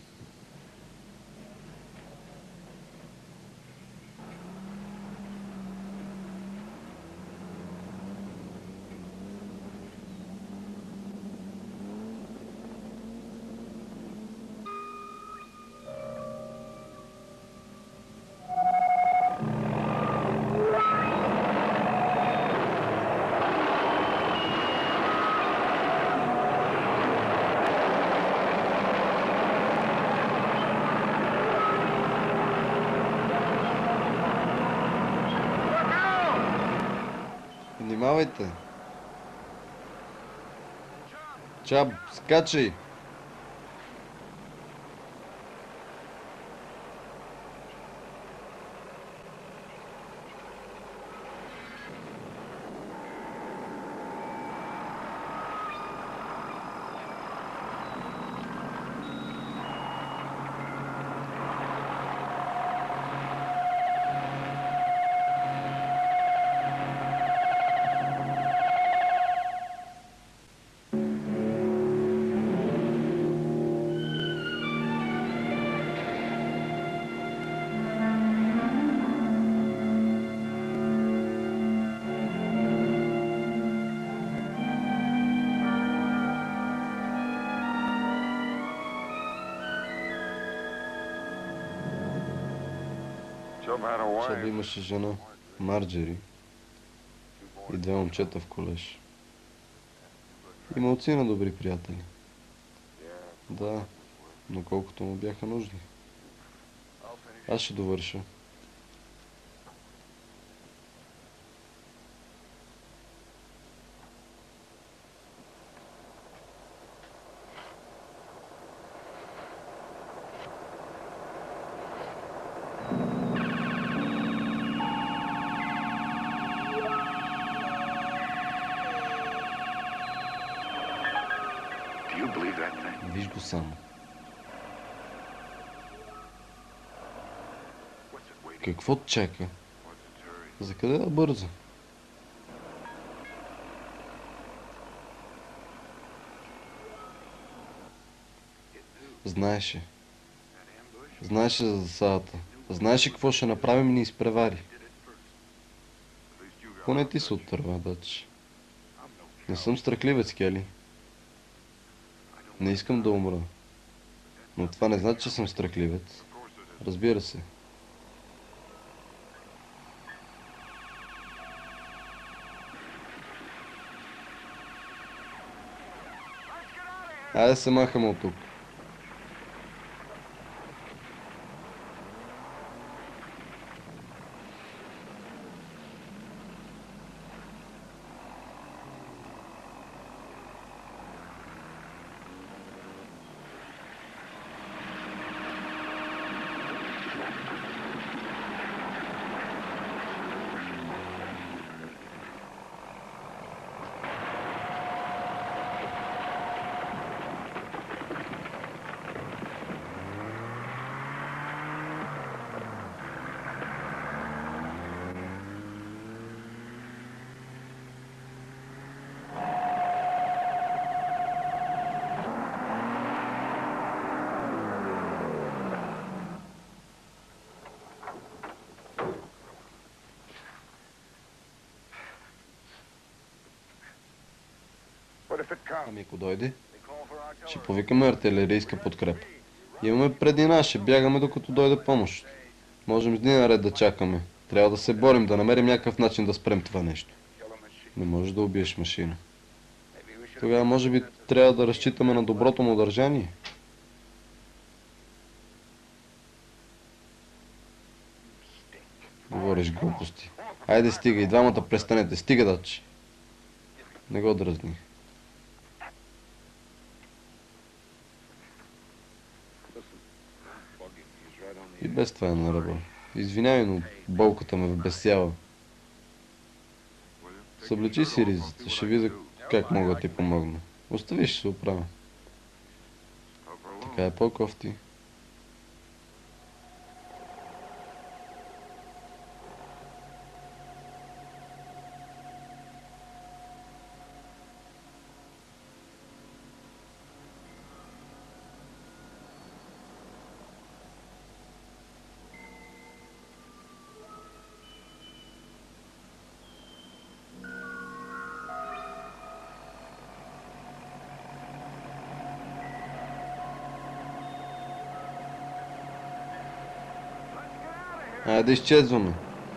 Speaker 1: Внимавайте! Чаб, скачай! Шелби имаше жена, Марджери, и две момчета в колеж. И малцина добри приятели. Да, но колкото му бяха нужни. Аз ще довърша.
Speaker 4: Do you believe that thing?
Speaker 1: Виж го само.
Speaker 4: What's it waiting?
Speaker 1: Какво чака?
Speaker 2: What's its hurry?
Speaker 1: За къде да бърза? Знаеше. Знаеше за засадата. Знаеше какво ще направим и ни изпревари.
Speaker 2: At least you got
Speaker 1: Поне ти се отърва, дач. Не съм страхливец, Кели. Не искам да умра. Но това не значи, че съм страхливец. Разбира се. Айде се махаме от тук.
Speaker 4: What if it comes?
Speaker 1: Ами ако дойде,
Speaker 2: They call for artillery.
Speaker 1: ще повикаме артилерийска подкрепа. Имаме преднина, ще бягаме докато дойде помощ. Можем с дни наред да чакаме. Трябва да се борим, да намерим някакъв начин да спрем това нещо.
Speaker 4: Kill a machine.
Speaker 1: Не можеш да убиеш машина.
Speaker 2: Maybe we should
Speaker 1: Тогава може би трябва да разчитаме на доброто му държание. Говориш глупости. Айде стига, и двамата престанете. Стига, дачи. Не го дразни. И без това е на ръба. Извинявай, но болката ме вбесява. Съблечи си ризата, ще видя как мога да ти помогна. Остави, ще се оправя. Така е по-кофти. Айде да изчезваме.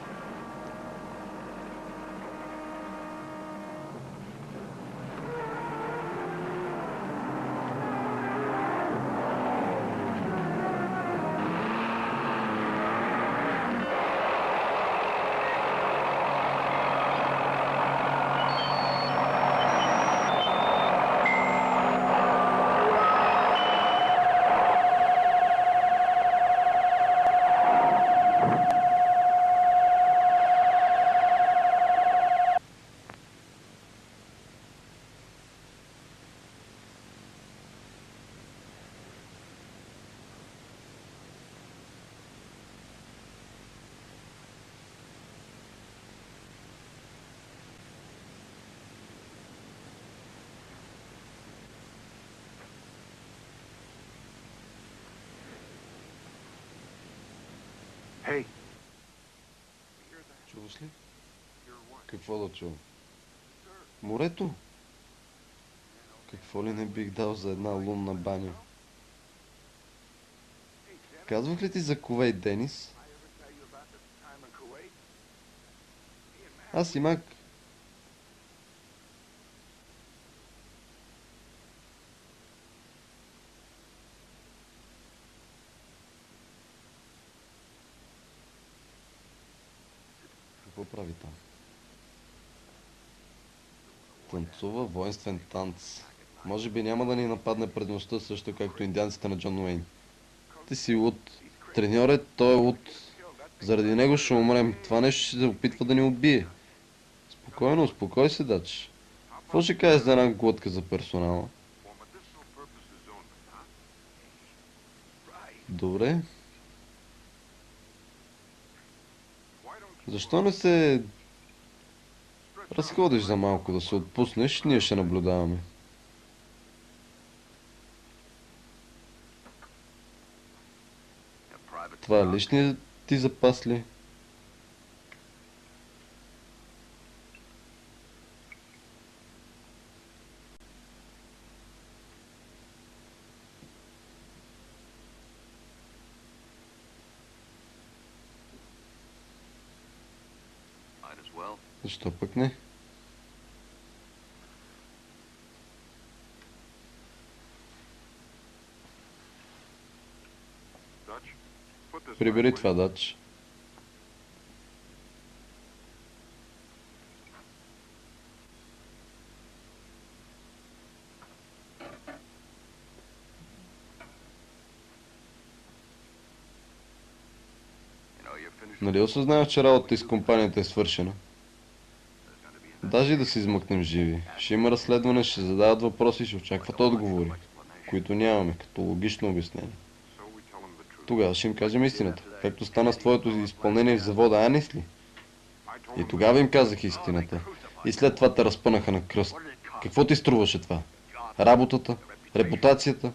Speaker 4: Hey,
Speaker 1: Чуваш ли? Какво да чувам? Морето? Какво ли не бих дал за една лунна баня? Казвах ли ти за Кувейт, Денис? Аз си мак. Какво прави там? Танцува воинствен танц. Може би няма да ни нападне пред нощта, също както индианците на Джон Уейн. Ти си луд. Треньорът, той е луд. Заради него ще умрем. Това нещо ще се опитва да ни убие. Спокойно, успокой се, Дач. Какво ще кажеш за една глътка за персонала? Добре. Защо не се разходиш за малко, да се отпуснеш, ние ще наблюдаваме. Това е личният ти запас ли? Защо пък не? Прибери това, Дач. Нали осъзнаваш, че работата из компанията е свършена? Даже и да се измъкнем живи. Ще има разследване, ще задават въпроси, ще очакват отговори, които нямаме, като логично обяснение. Тогава ще им кажем истината. Както стана с твоето изпълнение в завода Анис ли? И тогава им казах истината. И след това те разпънаха на кръст. Какво ти струваше това? Работата? Репутацията?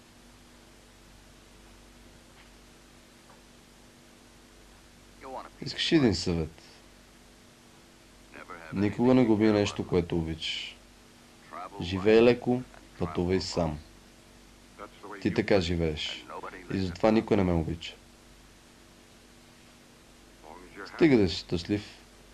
Speaker 1: Искаш един съвет. Никога не губи нещо, което обичаш. Живей леко, пътувай сам. Ти така живееш. И затова никой не ме обича. Стига да си щастлив.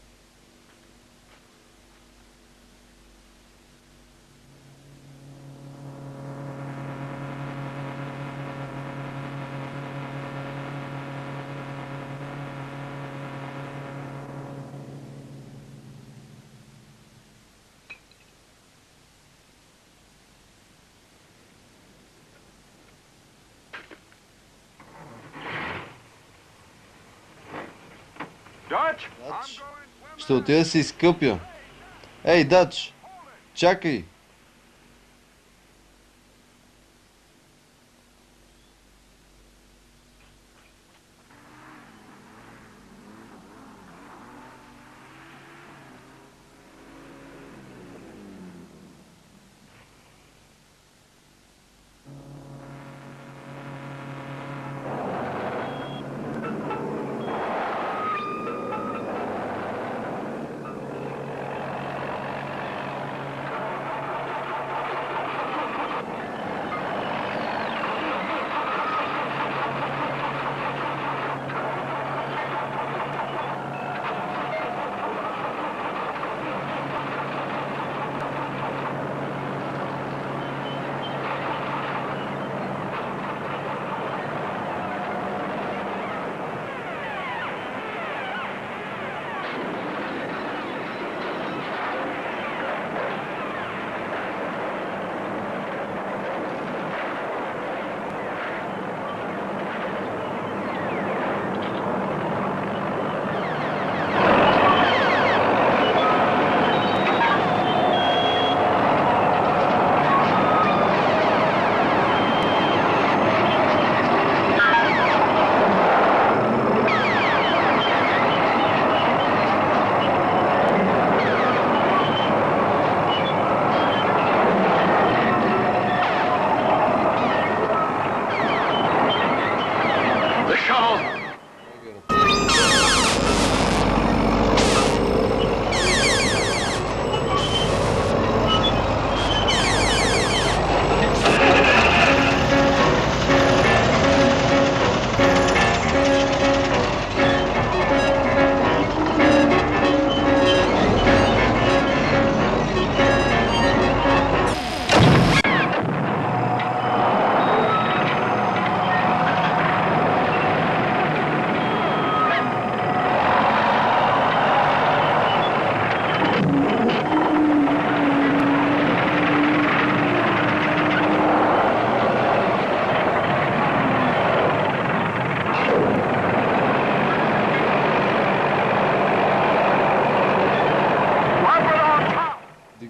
Speaker 4: Dutch?
Speaker 1: Дач, ще отида да се изкъпя. Ей, Дач, чакай!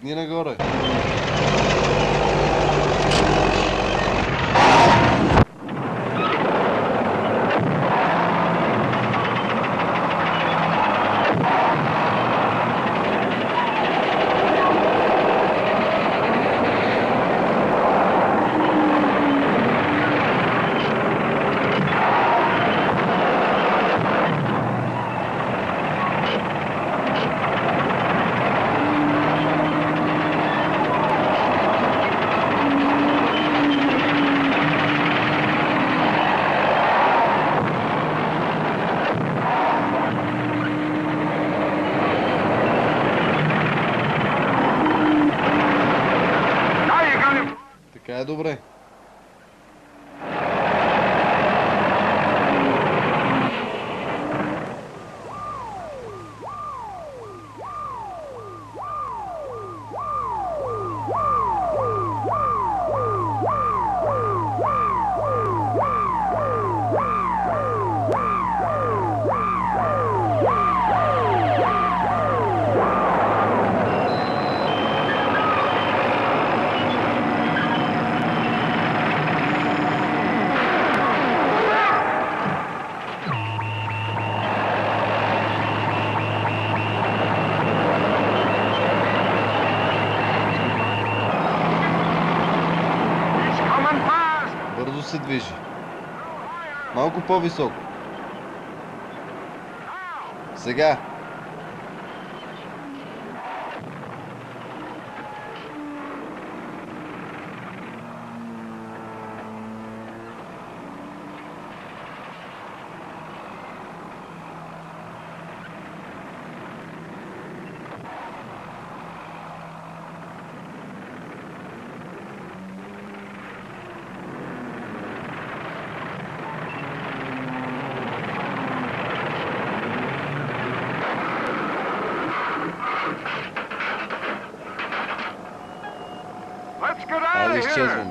Speaker 1: Цъкни нагоре. Така е добре. Бързо се движи. Малко по-високо. Сега.
Speaker 4: Let's get out
Speaker 1: Айде
Speaker 4: of here!
Speaker 1: изчезваме.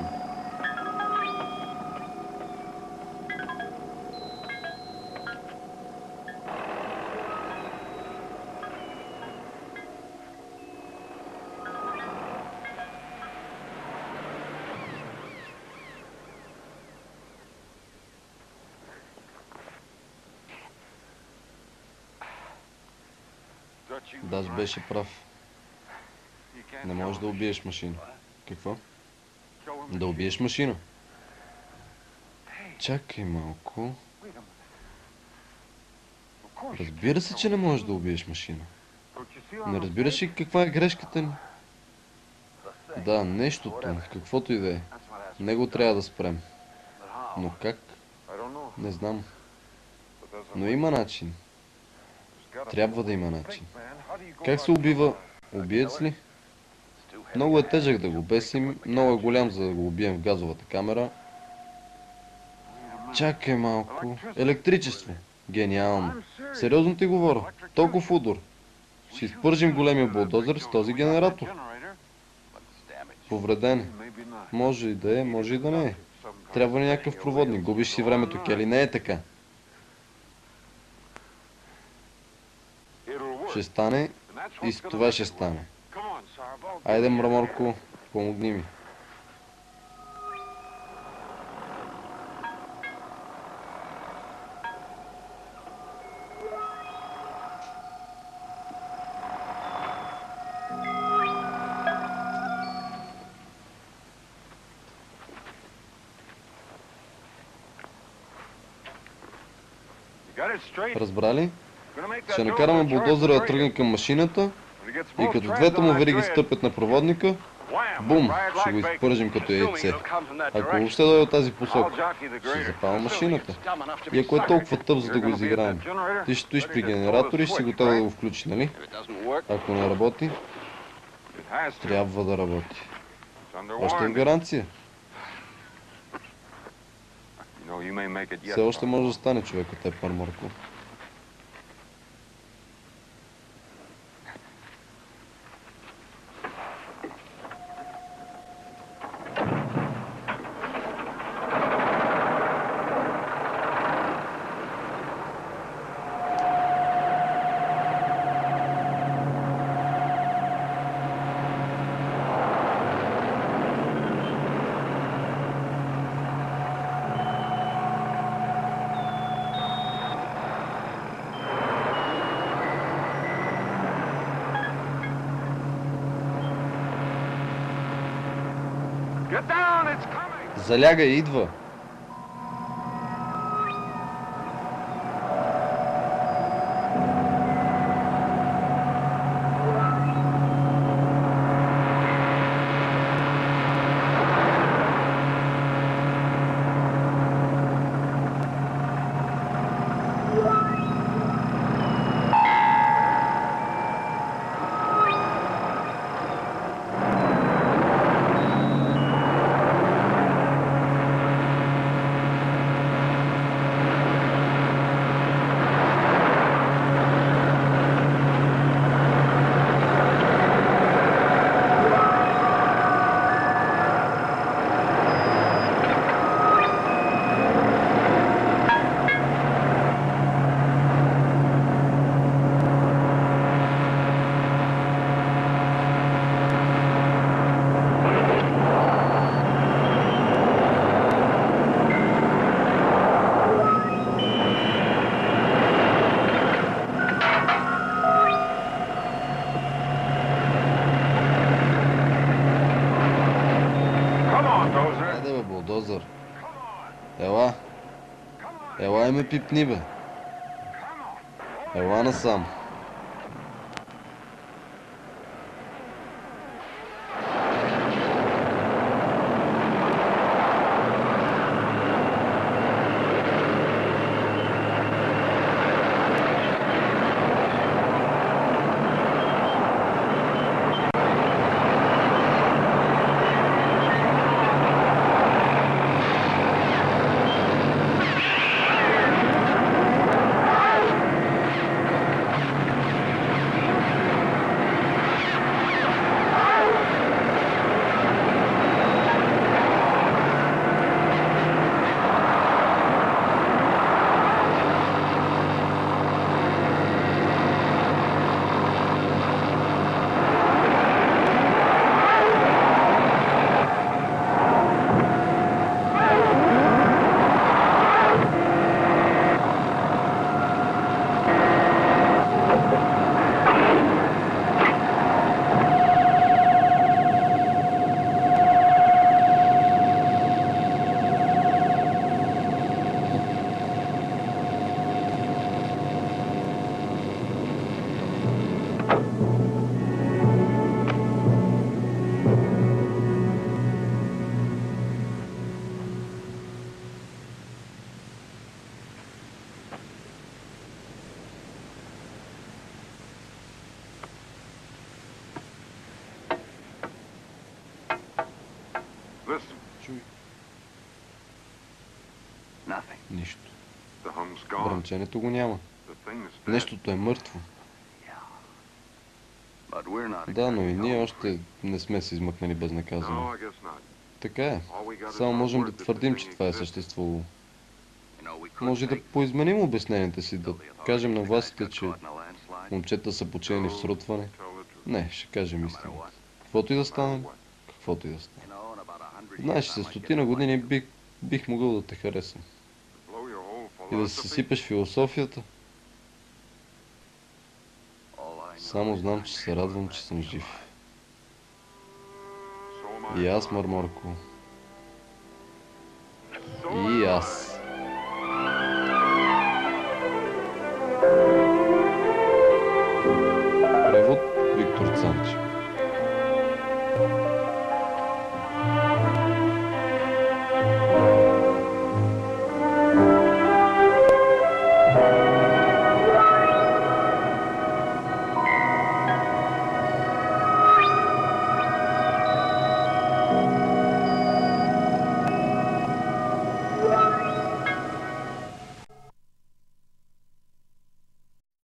Speaker 1: Дач беше прав. Не можеш да убиеш машина. Какво? Да убиеш машина. Чакай малко. Разбира се, че не можеш да убиеш машина. Не разбираш ли каква е грешката ни? Да, нещото, каквото и да е. Него трябва да спрем. Но как? Не знам. Но има начин. Трябва да има начин. Как се убива? Убиец ли? Много е тежък да го бесим, много е голям за да го убием в газовата камера. Чакай малко. Електричество. Гениално. Сериозно ти говоря. Толкова удар. Ще изпържим големия булдозер с този генератор. Повреден е. Може и да е, може и да не е. Трябва ни някакъв проводник. Губиш си времето, Кели. Не е така. Ще стане и с това ще стане. Айде, Мраморко, помогни ми. Разбрали? Ще накараме булдозера да тръгне към машината и като двете му вериги стъпят на проводника, бум, ще го изпържим като яйце. Ако въобще дойде от тази посока, ще запаля машината. И ако е толкова тъп, за да го изиграем, ти ще стоиш при генератор и ще си готов да го включи, нали? Ако не работи, трябва да работи. Още е гаранция. Все още може да стане човек от теб, Мраморко.
Speaker 4: Get down, it's coming!
Speaker 1: Залягай, идва! Айде бе, булдозър. Ела. Ела и ме пипни бе. Ела насам.
Speaker 4: Listen,
Speaker 1: Чуй.
Speaker 3: Nothing.
Speaker 1: Нищо.
Speaker 4: the hump's gone.
Speaker 1: Бръмченето го няма.
Speaker 4: The thing is dead.
Speaker 1: Нещото е мъртво.
Speaker 3: But we're not
Speaker 1: Да, но и
Speaker 3: exactly
Speaker 1: ние
Speaker 3: home.
Speaker 1: още не сме се измъкнали
Speaker 4: No,
Speaker 1: безнаказано.
Speaker 4: I guess not.
Speaker 1: Така е.
Speaker 4: All we got is
Speaker 1: Само
Speaker 4: our
Speaker 1: можем
Speaker 4: word
Speaker 1: да
Speaker 4: that the
Speaker 1: твърдим,
Speaker 4: thing
Speaker 1: че това е
Speaker 4: exists.
Speaker 1: съществувало.
Speaker 3: You know, we could
Speaker 1: Може да
Speaker 3: take
Speaker 1: поизменим обясненията си, да
Speaker 3: the authorities
Speaker 1: кажем на
Speaker 3: the guys
Speaker 1: властите,
Speaker 3: got
Speaker 1: че
Speaker 3: caught in a landslide.
Speaker 1: момчета са починали в срутване.
Speaker 4: Tell the truth.
Speaker 1: Не, ще кажем
Speaker 3: No matter
Speaker 1: истината.
Speaker 3: what.
Speaker 1: Каквото и да
Speaker 4: No matter
Speaker 1: стане,
Speaker 4: what.
Speaker 1: каквото и да стане.
Speaker 3: You know, in about 100
Speaker 1: Знаеш,
Speaker 3: years, I
Speaker 1: след
Speaker 3: might get
Speaker 1: стотина
Speaker 3: to
Speaker 1: години
Speaker 3: like you.
Speaker 1: бих могъл да те харесам.
Speaker 4: Blow your whole
Speaker 1: И да си
Speaker 4: philosophy.
Speaker 1: съсипеш философията.
Speaker 3: All I know
Speaker 1: Само
Speaker 3: is
Speaker 1: знам,
Speaker 3: I'm
Speaker 1: че се радвам, че съм жив.
Speaker 4: So am I.
Speaker 1: И аз, Марморко.
Speaker 4: So
Speaker 1: И
Speaker 4: am
Speaker 1: аз.